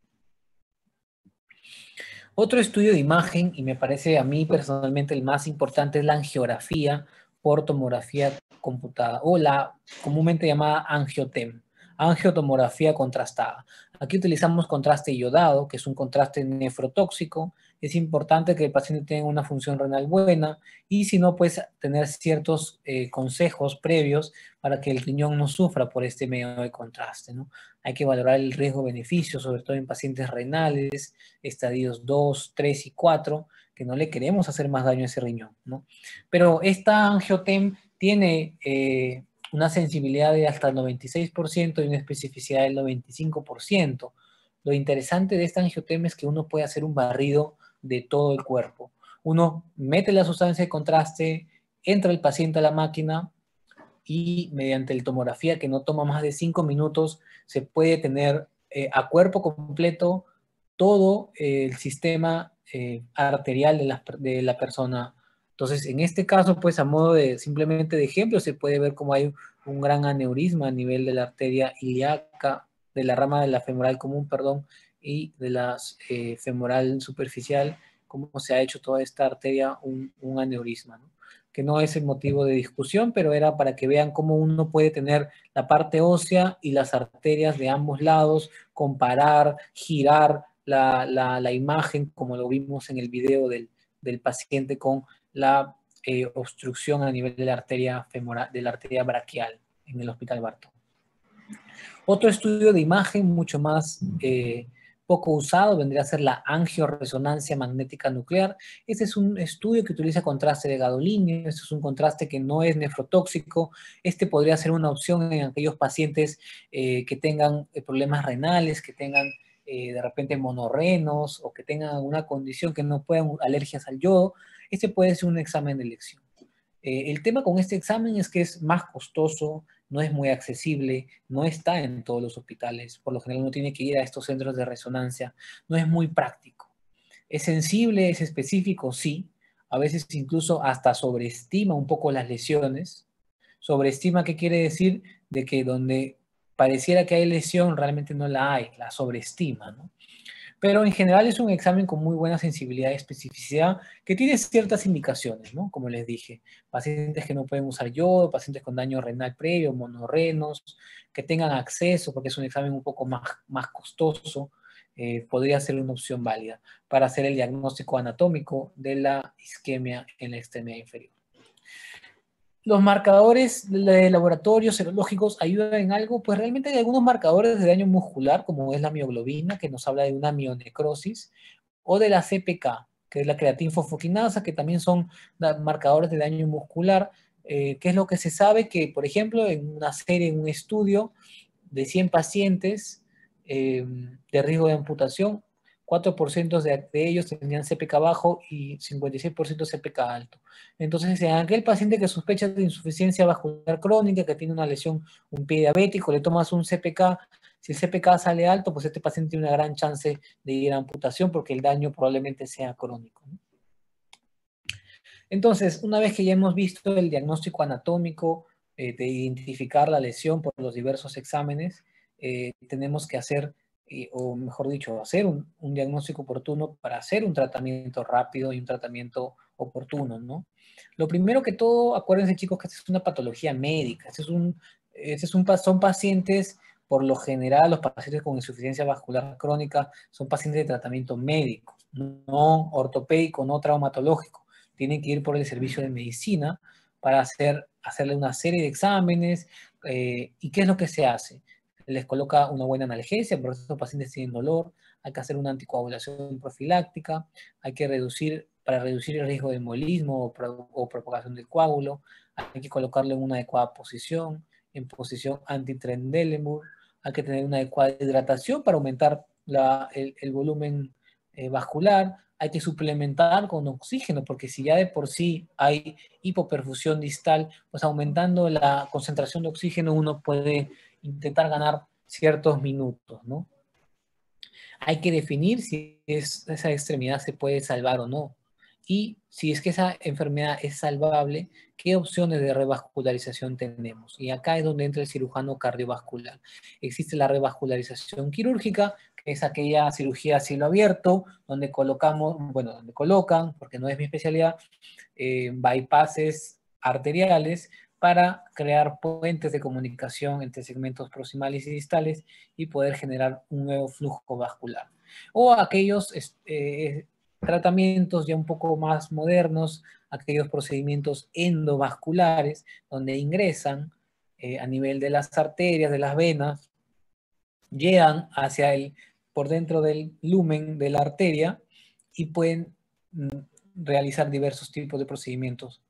Otro estudio de imagen, y me parece a mí personalmente el más importante, es la angiografía por tomografía computada, o la comúnmente llamada angiotem, angiotomografía contrastada. Aquí utilizamos contraste iodado, que es un contraste nefrotóxico. Es importante que el paciente tenga una función renal buena y si no, pues tener ciertos eh, consejos previos para que el riñón no sufra por este medio de contraste, ¿no? Hay que valorar el riesgo-beneficio, sobre todo en pacientes renales, estadios dos, tres y cuatro, que no le queremos hacer más daño a ese riñón, ¿no? Pero esta angiotem tiene eh, una sensibilidad de hasta el noventa y seis por ciento y una especificidad del noventa y cinco por ciento. Lo interesante de esta angiotem es que uno puede hacer un barrido de todo el cuerpo. Uno mete la sustancia de contraste, entra el paciente a la máquina y mediante la tomografía que no toma más de cinco minutos se puede tener eh, a cuerpo completo todo eh, el sistema eh, arterial de la, de la persona. Entonces, en este caso, pues a modo de simplemente de ejemplo, se puede ver cómo hay un gran aneurisma a nivel de la arteria ilíaca, de la rama de la femoral común, perdón, y de la eh, femoral superficial, cómo se ha hecho toda esta arteria un, un aneurisma, ¿no? Que no es el motivo de discusión, pero era para que vean cómo uno puede tener la parte ósea y las arterias de ambos lados, comparar, girar la, la, la imagen, como lo vimos en el video del, del paciente con la eh, obstrucción a nivel de la arteria femoral, de la arteria braquial en el Hospital Barton. Otro estudio de imagen mucho más eh, poco usado vendría a ser la angioresonancia magnética nuclear. Este es un estudio que utiliza contraste de gadolínio. Este es un contraste que no es nefrotóxico. Este podría ser una opción en aquellos pacientes eh, que tengan eh, problemas renales, que tengan eh, de repente monorrenos o que tengan alguna condición que no puedan, alergias al yodo. Este puede ser un examen de elección. Eh, el tema con este examen es que es más costoso, no es muy accesible, no está en todos los hospitales. Por lo general uno tiene que ir a estos centros de resonancia. No es muy práctico. ¿Es sensible, es específico? Sí. A veces incluso hasta sobreestima un poco las lesiones. Sobreestima, ¿qué quiere decir? De que donde pareciera que hay lesión, realmente no la hay, la sobreestima, ¿no? Pero en general es un examen con muy buena sensibilidad y especificidad que tiene ciertas indicaciones, ¿no? Como les dije, pacientes que no pueden usar yodo, pacientes con daño renal previo, monorrenos, que tengan acceso, porque es un examen un poco más, más costoso, eh, podría ser una opción válida para hacer el diagnóstico anatómico de la isquemia en la extremidad inferior. ¿Los marcadores de laboratorio serológicos ayudan en algo? Pues realmente hay algunos marcadores de daño muscular, como es la mioglobina, que nos habla de una mionecrosis, o de la C P K, que es la creatinfosfoquinasa, que también son marcadores de daño muscular, eh, que es lo que se sabe que, por ejemplo, en una serie, en un estudio de cien pacientes eh, de riesgo de amputación, cuatro por ciento de, de ellos tenían C P K bajo y cincuenta y seis por ciento C P K alto. Entonces, en aquel paciente que sospecha de insuficiencia vascular crónica, que tiene una lesión, un pie diabético, le tomas un C P K, si el C P K sale alto, pues este paciente tiene una gran chance de ir a amputación porque el daño probablemente sea crónico, ¿no? Entonces, una vez que ya hemos visto el diagnóstico anatómico, eh, de identificar la lesión por los diversos exámenes, eh, tenemos que hacer, eh, o mejor dicho, hacer un, un diagnóstico oportuno para hacer un tratamiento rápido y un tratamiento oportuno, ¿no? Lo primero que todo, acuérdense chicos que esta es una patología médica, este es un, este es un, son pacientes, por lo general los pacientes con insuficiencia vascular crónica son pacientes de tratamiento médico, no ortopédico, no traumatológico. Tienen que ir por el servicio de medicina para hacer, hacerle una serie de exámenes. Eh, ¿Y qué es lo que se hace? Les coloca una buena analgesia, porque estos pacientes tienen dolor, hay que hacer una anticoagulación profiláctica, hay que reducir, para reducir el riesgo de embolismo o, pro, o propagación del coágulo, hay que colocarlo en una adecuada posición, en posición anti-Trendelenburg, hay que tener una adecuada hidratación para aumentar la, el, el volumen eh, vascular, hay que suplementar con oxígeno, porque si ya de por sí hay hipoperfusión distal, pues aumentando la concentración de oxígeno uno puede intentar ganar ciertos minutos, ¿no? Hay que definir si es, esa extremidad se puede salvar o no. Y si es que esa enfermedad es salvable, ¿qué opciones de revascularización tenemos? Y acá es donde entra el cirujano cardiovascular. Existe la revascularización quirúrgica, que es aquella cirugía a cielo abierto, donde colocamos, bueno, donde colocan, porque no es mi especialidad, eh, bypasses arteriales para crear puentes de comunicación entre segmentos proximales y distales y poder generar un nuevo flujo vascular. O aquellos eh, tratamientos ya un poco más modernos, aquellos procedimientos endovasculares, donde ingresan eh, a nivel de las arterias, de las venas, llegan hacia el, por dentro del lumen de la arteria y pueden mm, realizar diversos tipos de procedimientos.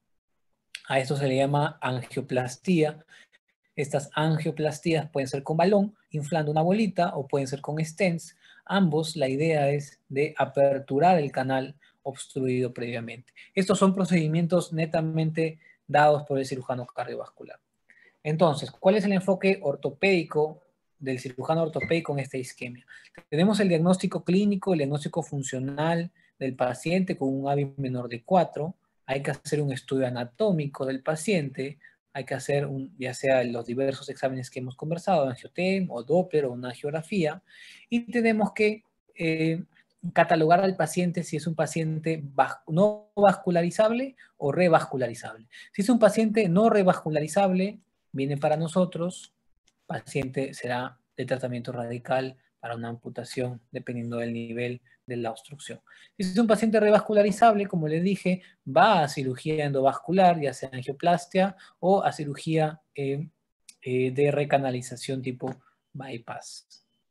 A esto se le llama angioplastía. Estas angioplastías pueden ser con balón, inflando una bolita, o pueden ser con stents. Ambos, la idea es de aperturar el canal obstruido previamente. Estos son procedimientos netamente dados por el cirujano cardiovascular. Entonces, ¿cuál es el enfoque ortopédico del cirujano ortopédico en esta isquemia. Tenemos el diagnóstico clínico, el diagnóstico funcional del paciente con un A B I menor de cuatro. Hay que hacer un estudio anatómico del paciente, hay que hacer un, ya sea los diversos exámenes que hemos conversado, angiotem o Doppler o una angiografía, y tenemos que eh, catalogar al paciente si es un paciente no vascularizable o revascularizable. Si es un paciente no revascularizable, viene para nosotros, paciente será de tratamiento radical para una amputación dependiendo del nivel de la obstrucción. Si es un paciente revascularizable, como les dije, va a cirugía endovascular, ya sea angioplastia o a cirugía eh, eh, de recanalización tipo bypass.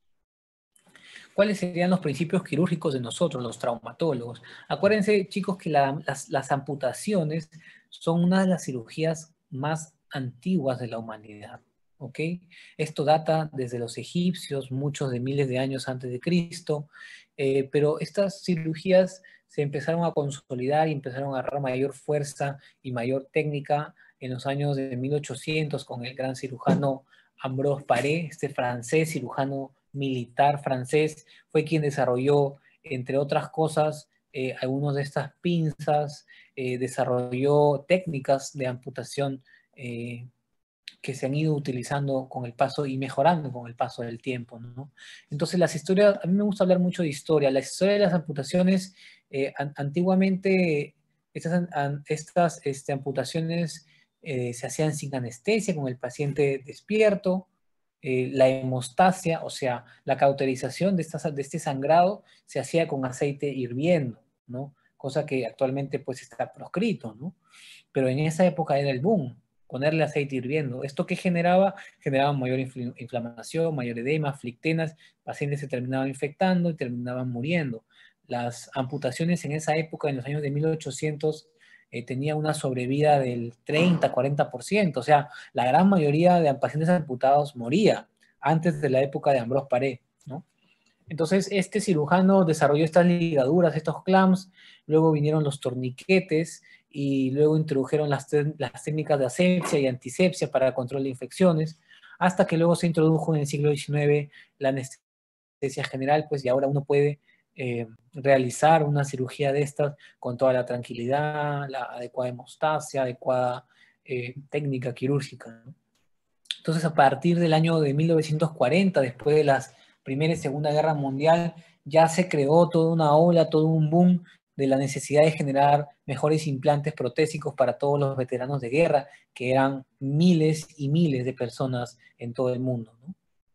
¿Cuáles serían los principios quirúrgicos de nosotros, los traumatólogos? Acuérdense, chicos, que la, las, las amputaciones son una de las cirugías más antiguas de la humanidad. ¿Ok? Esto data desde los egipcios, muchos de miles de años antes de Cristo, eh, pero estas cirugías se empezaron a consolidar y empezaron a agarrar mayor fuerza y mayor técnica en los años de mil ochocientos con el gran cirujano Ambroise Paré, este francés cirujano militar francés, fue quien desarrolló, entre otras cosas, eh, algunas de estas pinzas, eh, desarrolló técnicas de amputación eh, que se han ido utilizando con el paso y mejorando con el paso del tiempo, ¿no? Entonces las historias, a mí me gusta hablar mucho de historia, la historia de las amputaciones, eh, an antiguamente estas, an estas este, amputaciones eh, se hacían sin anestesia, con el paciente despierto, eh, la hemostasia, o sea, la cauterización de, estas, de este sangrado se hacía con aceite hirviendo, ¿no? Cosa que actualmente pues está proscrito, ¿no? Pero en esa época era el boom, ponerle aceite hirviendo. ¿Esto qué generaba? Generaba mayor infl inflamación, mayor edema, flictenas, pacientes se terminaban infectando y terminaban muriendo. Las amputaciones en esa época, en los años de mil ochocientos, eh, tenía una sobrevida del treinta, cuarenta por ciento, o sea, la gran mayoría de pacientes amputados moría antes de la época de Ambroise Paré, ¿no? Entonces, este cirujano desarrolló estas ligaduras, estos clamps, luego vinieron los torniquetes y luego introdujeron las, las técnicas de asepsia y antisepsia para control de infecciones, hasta que luego se introdujo en el siglo diecinueve la anestesia general, pues y ahora uno puede eh, realizar una cirugía de estas con toda la tranquilidad, la adecuada hemostasia, adecuada eh, técnica quirúrgica, ¿no? Entonces, a partir del año de mil novecientos cuarenta, después de las Primera y Segunda Guerra Mundial, ya se creó toda una ola, todo un boom de la necesidad de generar mejores implantes protésicos para todos los veteranos de guerra, que eran miles y miles de personas en todo el mundo, ¿no?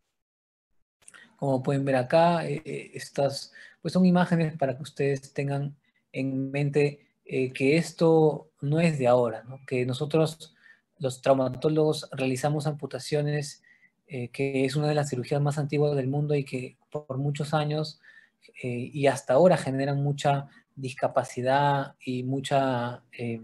Como pueden ver acá, eh, estas pues son imágenes para que ustedes tengan en mente eh, que esto no es de ahora, ¿no? Que nosotros, los traumatólogos, realizamos amputaciones, eh, que es una de las cirugías más antiguas del mundo y que por muchos años eh, y hasta ahora generan mucha discapacidad y mucha, eh,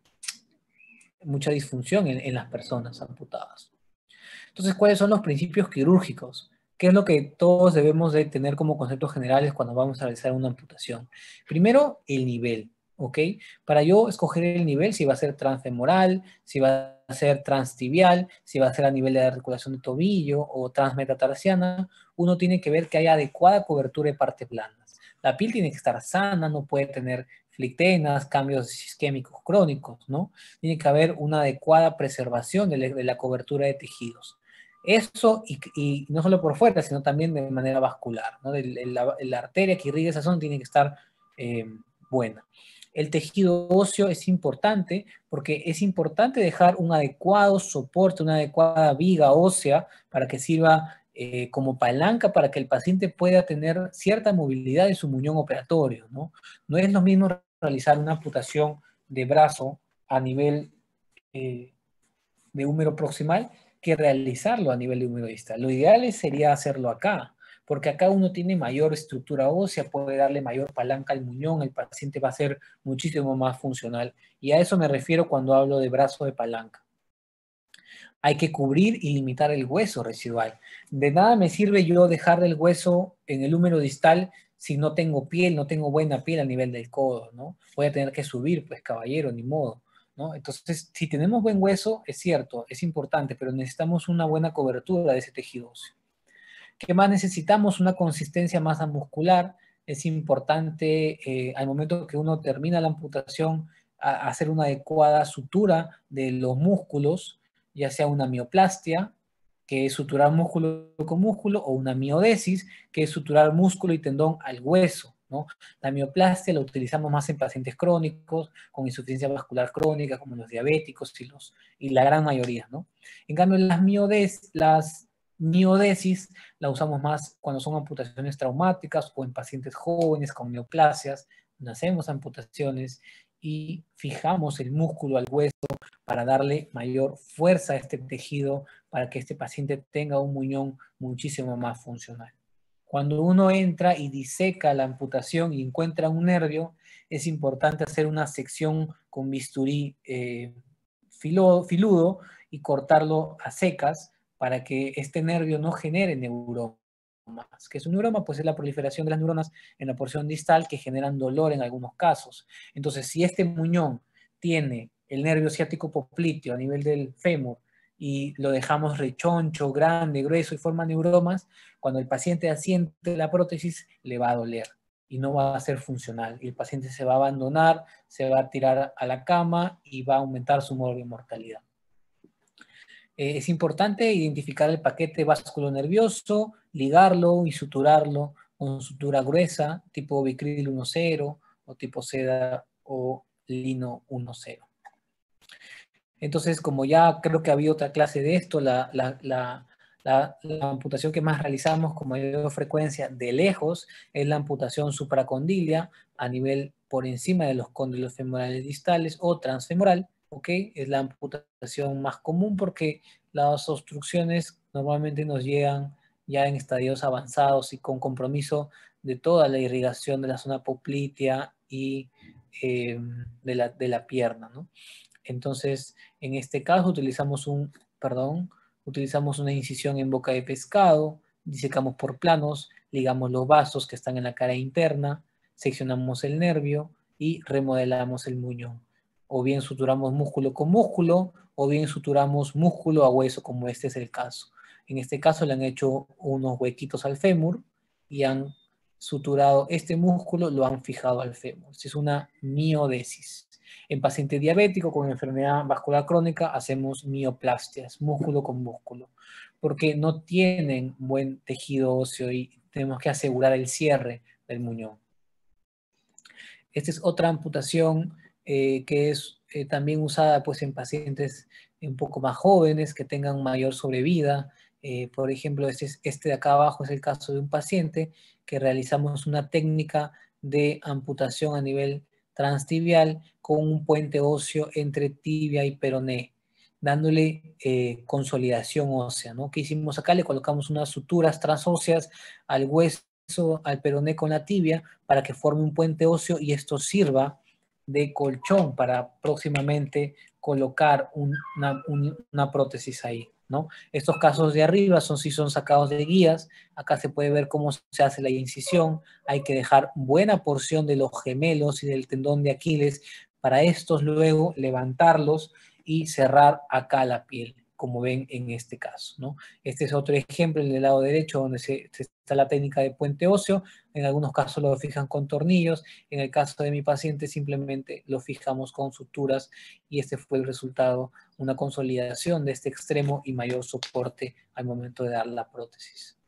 mucha disfunción en, en las personas amputadas. Entonces, ¿cuáles son los principios quirúrgicos? ¿Qué es lo que todos debemos de tener como conceptos generales cuando vamos a realizar una amputación? Primero, el nivel, ¿ok? Para yo escoger el nivel, si va a ser transfemoral, si va a ser transtibial, si va a ser a nivel de la articulación de tobillo o transmetatarsiana, uno tiene que ver que haya adecuada cobertura de partes blandas. La piel tiene que estar sana, no puede tener flictenas, cambios isquémicos crónicos, ¿no? Tiene que haber una adecuada preservación de la, de la cobertura de tejidos. Eso, y, y, no solo por fuera, sino también de manera vascular, ¿no? El, el, la, la arteria que irriga esa zona tiene que estar eh, buena. El tejido óseo es importante porque es importante dejar un adecuado soporte, una adecuada viga ósea para que sirva eh, como palanca para que el paciente pueda tener cierta movilidad en su muñón operatorio, ¿no? No es lo mismo realizar una amputación de brazo a nivel eh, de húmero proximal que realizarlo a nivel de húmero distal. Lo ideal sería hacerlo acá, porque acá uno tiene mayor estructura ósea, puede darle mayor palanca al muñón, el paciente va a ser muchísimo más funcional. Y a eso me refiero cuando hablo de brazo de palanca. Hay que cubrir y limitar el hueso residual. De nada me sirve yo dejar el hueso en el húmero distal si no tengo piel, no tengo buena piel a nivel del codo, ¿no? Voy a tener que subir, pues caballero, ni modo, ¿no? Entonces, si tenemos buen hueso, es cierto, es importante, pero necesitamos una buena cobertura de ese tejido óseo. ¿Qué más necesitamos? Una consistencia masa muscular. Es importante eh, al momento que uno termina la amputación a, a hacer una adecuada sutura de los músculos, ya sea una mioplastia, que es suturar músculo con músculo, o una miodesis, que es suturar músculo y tendón al hueso, ¿no? La mioplastia la utilizamos más en pacientes crónicos, con insuficiencia vascular crónica, como los diabéticos y, los, y la gran mayoría, ¿no? En cambio, las miodes, las miodesis la usamos más cuando son amputaciones traumáticas o en pacientes jóvenes con neoplasias, donde hacemos amputaciones y fijamos el músculo al hueso para darle mayor fuerza a este tejido, para que este paciente tenga un muñón muchísimo más funcional. Cuando uno entra y diseca la amputación y encuentra un nervio, es importante hacer una sección con bisturí eh, filo, filudo y cortarlo a secas para que este nervio no genere neuromas. ¿Qué es un neuroma? Pues es la proliferación de las neuronas en la porción distal que generan dolor en algunos casos. Entonces, si este muñón tiene el nervio ciático popliteo a nivel del fémur y lo dejamos rechoncho, grande, grueso y forma neuromas, cuando el paciente asiente la prótesis le va a doler y no va a ser funcional. Y el paciente se va a abandonar, se va a tirar a la cama y va a aumentar su mortalidad. Eh, es importante identificar el paquete vasculonervioso, ligarlo y suturarlo con sutura gruesa, tipo Vicryl uno cero o tipo seda o lino uno cero. Entonces, como ya creo que había otra clase de esto, la, la, la, la, la amputación que más realizamos con mayor frecuencia de lejos es la amputación supracondilia a nivel por encima de los cóndilos femorales distales o transfemoral, ¿ok? Es la amputación más común porque las obstrucciones normalmente nos llegan ya en estadios avanzados y con compromiso de toda la irrigación de la zona poplitea y eh, de, la, de la pierna, ¿no? Entonces, en este caso utilizamos un, perdón, utilizamos una incisión en boca de pescado, disecamos por planos, ligamos los vasos que están en la cara interna, seccionamos el nervio y remodelamos el muñón. O bien suturamos músculo con músculo, o bien suturamos músculo a hueso, como este es el caso. En este caso le han hecho unos huequitos al fémur y han suturado este músculo, lo han fijado al fémur. Es una miodesis. En paciente diabético con enfermedad vascular crónica hacemos mioplastias, músculo con músculo, porque no tienen buen tejido óseo y tenemos que asegurar el cierre del muñón. Esta es otra amputación eh, que es eh, también usada pues, en pacientes un poco más jóvenes que tengan mayor sobrevida. Eh, por ejemplo, este, es, este de acá abajo es el caso de un paciente que realizamos una técnica de amputación a nivel transtibial con un puente óseo entre tibia y peroné, dándole eh, consolidación ósea, ¿no? ¿Qué hicimos acá? Le colocamos unas suturas transóseas al hueso, al peroné con la tibia para que forme un puente óseo y esto sirva de colchón para próximamente colocar un, una, un, una prótesis ahí, ¿no? Estos casos de arriba son si son sacados de guías. Acá se puede ver cómo se hace la incisión. Hay que dejar buena porción de los gemelos y del tendón de Aquiles para estos luego levantarlos y cerrar acá la piel, como ven en este caso, ¿no? Este es otro ejemplo en el lado derecho donde se, se está la técnica de puente óseo. En algunos casos lo fijan con tornillos. En el caso de mi paciente simplemente lo fijamos con suturas y este fue el resultado, una consolidación de este extremo y mayor soporte al momento de dar la prótesis.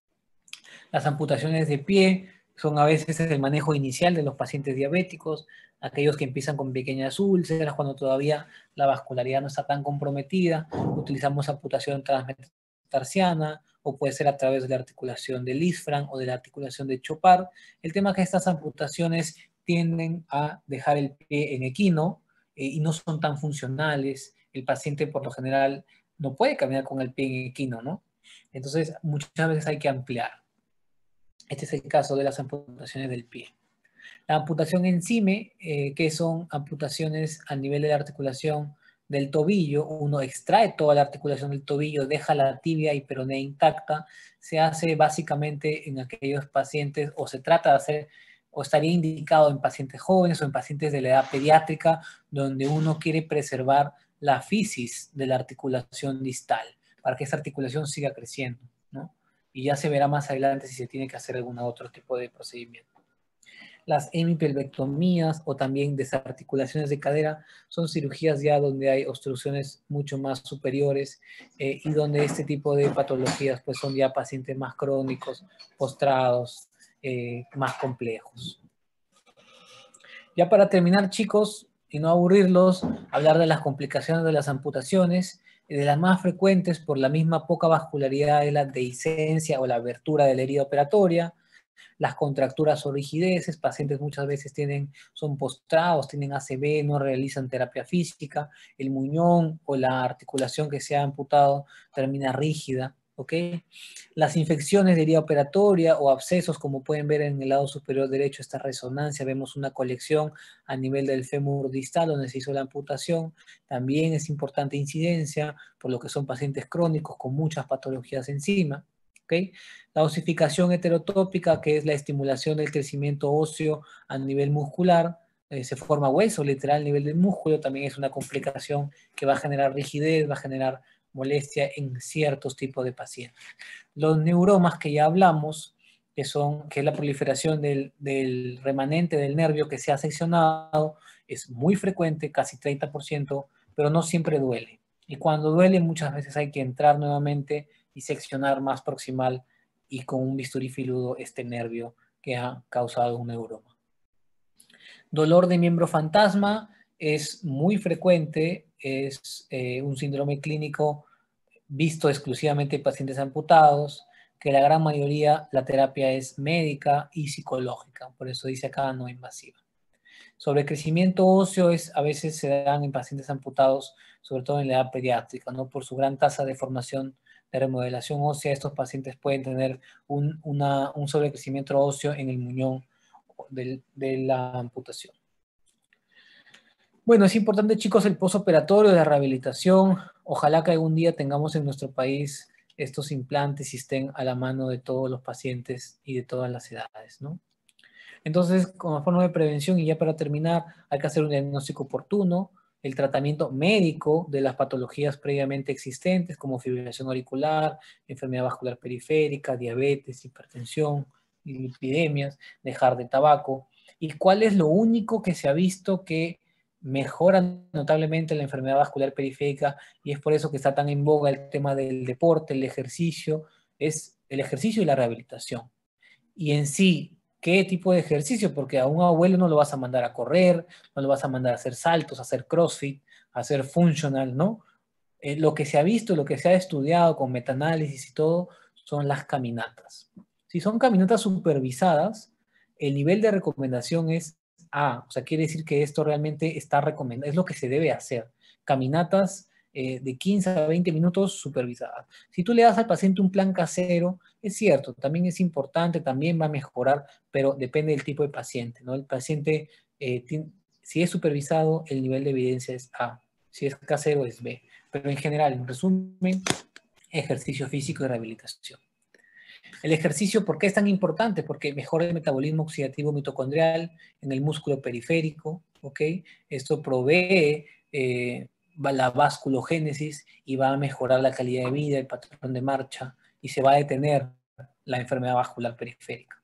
Las amputaciones de pie son a veces el manejo inicial de los pacientes diabéticos, aquellos que empiezan con pequeñas úlceras, cuando todavía la vascularidad no está tan comprometida. Utilizamos amputación transmetatarsiana o puede ser a través de la articulación del isfran o de la articulación de Chopard. El tema es que estas amputaciones tienden a dejar el pie en equino eh, y no son tan funcionales. El paciente por lo general no puede caminar con el pie en equino, ¿no? Entonces muchas veces hay que ampliar. Este es el caso de las amputaciones del pie. La amputación encime, eh, que son amputaciones a nivel de la articulación del tobillo, uno extrae toda la articulación del tobillo, deja la tibia y peroné intacta, se hace básicamente en aquellos pacientes, o se trata de hacer, o estaría indicado en pacientes jóvenes o en pacientes de la edad pediátrica, donde uno quiere preservar la fisis de la articulación distal, para que esa articulación siga creciendo, ¿no? y ya se verá más adelante si se tiene que hacer algún otro tipo de procedimiento. Las hemipelvectomías o también desarticulaciones de cadera son cirugías ya donde hay obstrucciones mucho más superiores eh, y donde este tipo de patologías pues son ya pacientes más crónicos, postrados, eh, más complejos. Ya para terminar, chicos, y no aburrirlos, hablar de las complicaciones de las amputaciones, de las más frecuentes por la misma poca vascularidad de la dehiscencia o la abertura de la herida operatoria, las contracturas o rigideces, pacientes muchas veces tienen, son postrados, tienen A C V, no realizan terapia física, el muñón o la articulación que se ha amputado termina rígida, ¿ok? Las infecciones de herida operatoria o abscesos, como pueden ver en el lado superior derecho, esta resonancia, vemos una colección a nivel del fémur distal donde se hizo la amputación, también es importante incidencia, por lo que son pacientes crónicos con muchas patologías encima. ¿Okay? La osificación heterotópica, que es la estimulación del crecimiento óseo a nivel muscular, eh, se forma hueso literal a nivel del músculo, también es una complicación que va a generar rigidez, va a generar molestia en ciertos tipos de pacientes. Los neuromas que ya hablamos, que, son, que es la proliferación del, del remanente del nervio que se ha seccionado, es muy frecuente, casi treinta por ciento, pero no siempre duele. Y cuando duele muchas veces hay que entrar nuevamente y seccionar más proximal y con un bisturí filudo este nervio que ha causado un neuroma. Dolor de miembro fantasma es muy frecuente, es eh, un síndrome clínico visto exclusivamente en pacientes amputados, que la gran mayoría la terapia es médica y psicológica, por eso dice acá no invasiva. Sobrecrecimiento óseo es, a veces se dan en pacientes amputados, sobre todo en la edad pediátrica, ¿no? Por su gran tasa de formación de remodelación ósea, estos pacientes pueden tener un, una, un sobrecrecimiento óseo en el muñón de, de la amputación. Bueno, es importante, chicos, el postoperatorio de la rehabilitación. Ojalá que algún día tengamos en nuestro país estos implantes y estén a la mano de todos los pacientes y de todas las edades, ¿no? Entonces, como forma de prevención, y ya para terminar, hay que hacer un diagnóstico oportuno, el tratamiento médico de las patologías previamente existentes, como fibrilación auricular, enfermedad vascular periférica, diabetes, hipertensión, lipidemias, dejar de tabaco. ¿Y cuál es lo único que se ha visto que mejora notablemente la enfermedad vascular periférica? Y es por eso que está tan en boga el tema del deporte, el ejercicio, es el ejercicio y la rehabilitación. Y en sí, ¿qué tipo de ejercicio? Porque a un abuelo no lo vas a mandar a correr, no lo vas a mandar a hacer saltos, a hacer CrossFit, a hacer funcional, ¿no? Eh, lo que se ha visto, lo que se ha estudiado con metaanálisis y todo, son las caminatas. Si son caminatas supervisadas, el nivel de recomendación es A, o sea, quiere decir que esto realmente está recomendado, es lo que se debe hacer. Caminatas eh, de quince a veinte minutos supervisadas. Si tú le das al paciente un plan casero, es cierto, también es importante, también va a mejorar, pero depende del tipo de paciente, ¿no? El paciente, eh, tiene, si es supervisado, el nivel de evidencia es A, si es casero es B. Pero en general, en resumen, ejercicio físico y rehabilitación. El ejercicio, ¿por qué es tan importante? Porque mejora el metabolismo oxidativo mitocondrial en el músculo periférico, ¿ok? Esto provee eh, la vasculogénesis y va a mejorar la calidad de vida, el patrón de marcha, y se va a detener la enfermedad vascular periférica.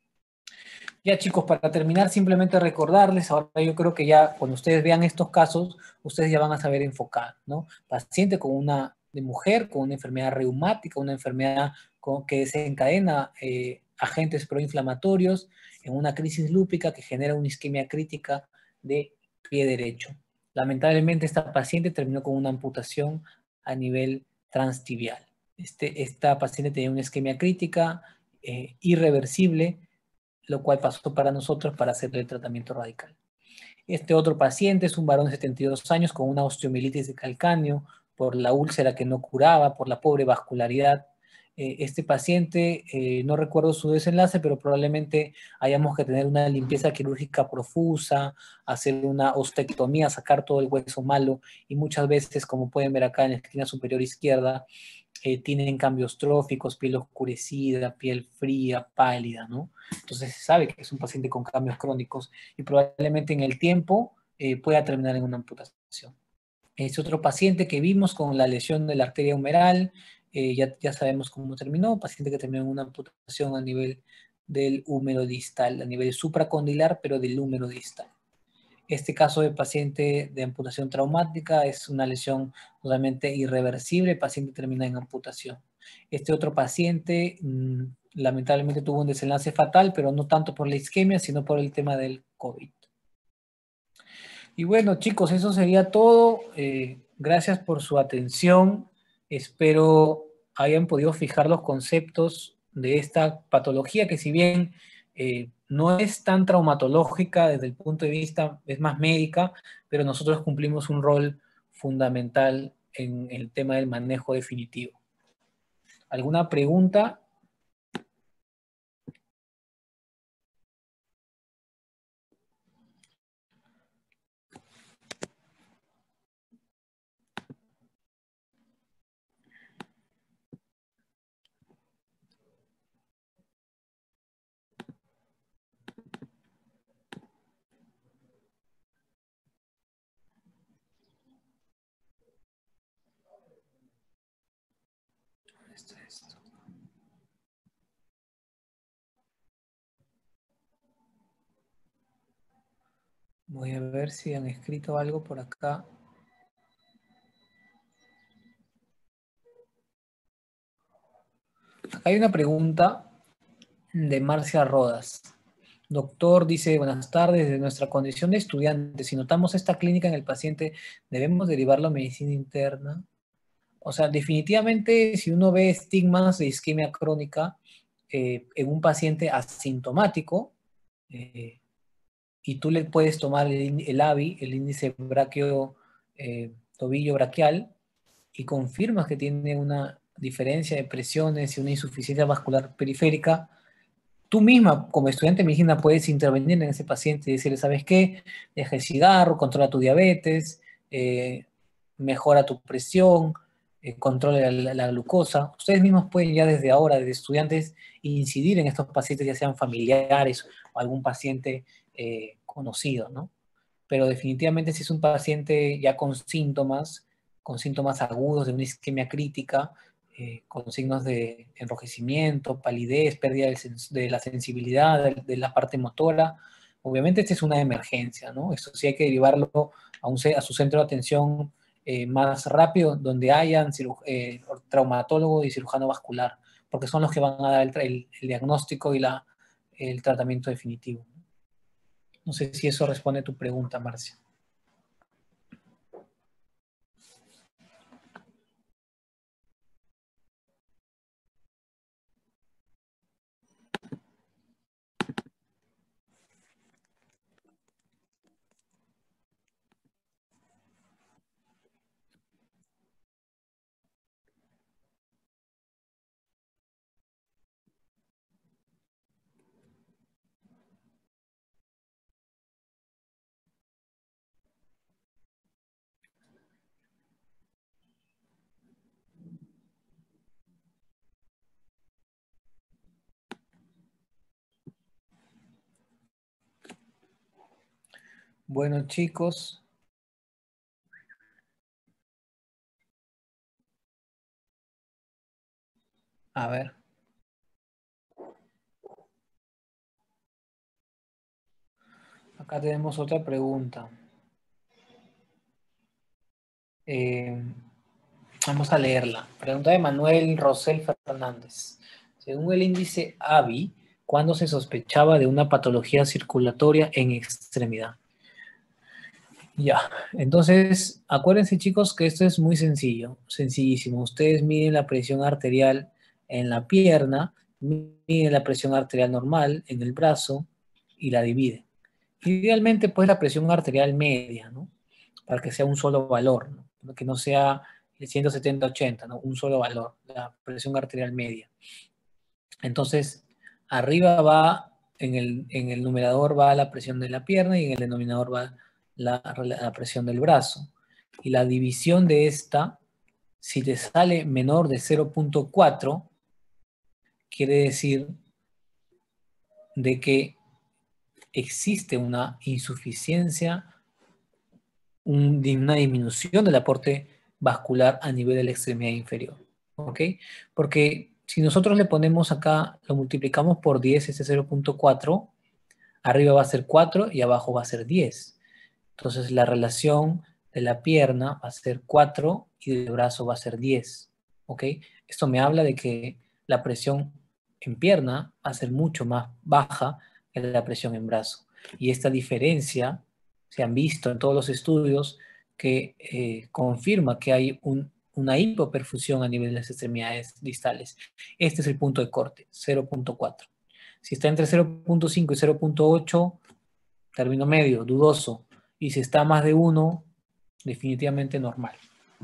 Ya, chicos, para terminar, simplemente recordarles, ahora yo creo que ya cuando ustedes vean estos casos, ustedes ya van a saber enfocar, ¿no? Paciente con una, de mujer con una enfermedad reumática, una enfermedad con, que desencadena eh, agentes proinflamatorios en una crisis lúpica que genera una isquemia crítica de pie derecho. Lamentablemente, esta paciente terminó con una amputación a nivel transtibial. Este, esta paciente tenía una isquemia crítica eh, irreversible, lo cual pasó para nosotros para hacerle el tratamiento radical. Este otro paciente es un varón de setenta y dos años con una osteomielitis de calcáneo por la úlcera que no curaba, por la pobre vascularidad. Eh, este paciente, eh, no recuerdo su desenlace, pero probablemente hayamos que tener una limpieza quirúrgica profusa, hacer una ostectomía, sacar todo el hueso malo, y muchas veces, como pueden ver acá en la esquina superior izquierda, Eh, tienen cambios tróficos, piel oscurecida, piel fría, pálida, ¿no? Entonces se sabe que es un paciente con cambios crónicos y probablemente en el tiempo eh, pueda terminar en una amputación. Es otro paciente que vimos con la lesión de la arteria humeral, eh, ya, ya sabemos cómo terminó, paciente que terminó en una amputación a nivel del húmero distal, a nivel supracondilar, pero del húmero distal. Este caso de paciente de amputación traumática es una lesión totalmente irreversible, el paciente termina en amputación. Este otro paciente mmm, lamentablemente tuvo un desenlace fatal, pero no tanto por la isquemia, sino por el tema del COVID. Y bueno, chicos, eso sería todo. Eh, gracias por su atención. Espero hayan podido fijar los conceptos de esta patología que, si bien eh, no es tan traumatológica desde el punto de vista, es más médica, pero nosotros cumplimos un rol fundamental en el tema del manejo definitivo. ¿Alguna pregunta? Esto, esto. Voy a ver si han escrito algo por acá. Acá hay una pregunta de Marcia Rodas. Doctor, dice, buenas tardes, de nuestra condición de estudiante, si notamos esta clínica en el paciente, ¿debemos derivarlo a medicina interna? O sea, definitivamente, si uno ve estigmas de isquemia crónica eh, en un paciente asintomático, eh, y tú le puedes tomar el, el A B I, el índice braquio, eh, tobillo braquial, y confirmas que tiene una diferencia de presiones y una insuficiencia vascular periférica, tú misma, como estudiante de medicina, puedes intervenir en ese paciente y decirle, ¿sabes qué? Deja el cigarro, controla tu diabetes, eh, mejora tu presión, eh, controla la, la glucosa. Ustedes mismos pueden ya desde ahora, desde estudiantes, incidir en estos pacientes, ya sean familiares o algún paciente eh, conocido, ¿no? Pero definitivamente si es un paciente ya con síntomas, con síntomas agudos de una isquemia crítica, eh, con signos de enrojecimiento, palidez, pérdida de, de la sensibilidad, de, de, la parte motora, obviamente esta es una emergencia, ¿no? Esto sí hay que derivarlo a, un, a su centro de atención eh, más rápido, donde hayan eh, traumatólogo y cirujano vascular, porque son los que van a dar el, el, el diagnóstico y la, el tratamiento definitivo. No sé si eso responde a tu pregunta, Marcia. Bueno, chicos. A ver. Acá tenemos otra pregunta. Eh, vamos a leerla. Pregunta de Manuel Rosel Fernández. Según el índice A B I, ¿cuándo se sospechaba de una patología circulatoria en extremidad? Ya, entonces acuérdense, chicos, que esto es muy sencillo, sencillísimo. Ustedes miden la presión arterial en la pierna, miden la presión arterial normal en el brazo y la dividen. Idealmente, pues la presión arterial media, ¿no? Para que sea un solo valor, ¿no? Que no sea el ciento setenta ochenta, ¿no? Un solo valor, la presión arterial media. Entonces, arriba va, en el, en el numerador va la presión de la pierna y en el denominador va la, la presión del brazo. Y la división de esta, si te sale menor de cero punto cuatro, quiere decir de que existe una insuficiencia, un, una disminución del aporte vascular a nivel de la extremidad inferior. ¿ok? Porque si nosotros le ponemos acá, lo multiplicamos por diez, ese cero punto cuatro, arriba va a ser cuatro y abajo va a ser diez. Entonces la relación de la pierna va a ser cuatro y del brazo va a ser diez, ¿ok? Esto me habla de que la presión en pierna va a ser mucho más baja que la presión en brazo. Y esta diferencia se han visto en todos los estudios que eh, confirma que hay un, una hipoperfusión a nivel de las extremidades distales. Este es el punto de corte, cero punto cuatro. Si está entre cero punto cinco y cero punto ocho, término medio, dudoso. Y si está más de uno, definitivamente normal.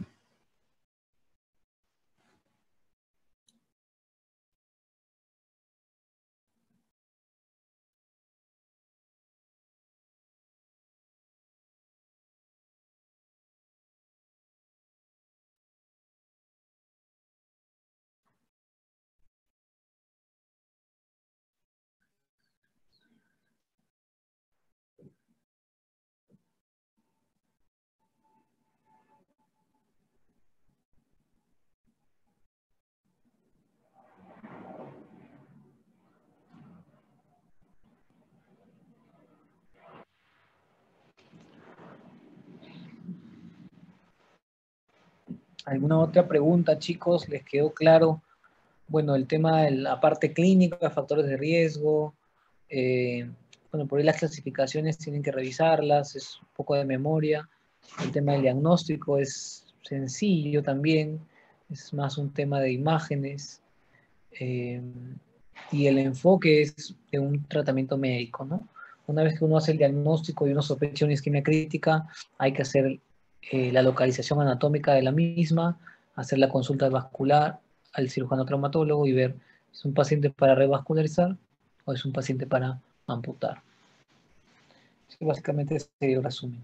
¿Alguna otra pregunta, chicos? ¿Les quedó claro? Bueno, el tema de la parte clínica, factores de riesgo. eh, bueno, por ahí las clasificaciones tienen que revisarlas, es un poco de memoria. El tema del diagnóstico es sencillo también, es más un tema de imágenes. eh, y el enfoque es de un tratamiento médico, ¿no? Una vez que uno hace el diagnóstico y uno sospecha una isquemia crítica, hay que hacer eh, la localización anatómica de la misma, hacer la consulta vascular al cirujano traumatólogo y ver si es un paciente para revascularizar o es un paciente para amputar. Sí, básicamente ese sería el resumen.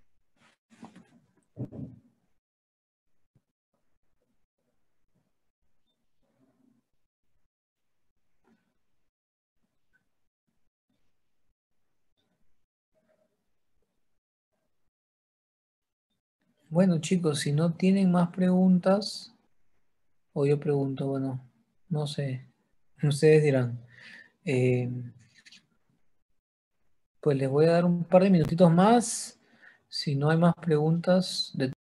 Bueno, chicos, si no tienen más preguntas, o yo pregunto, bueno, no sé, ustedes dirán. Eh, Pues les voy a dar un par de minutitos más. Si no hay más preguntas, de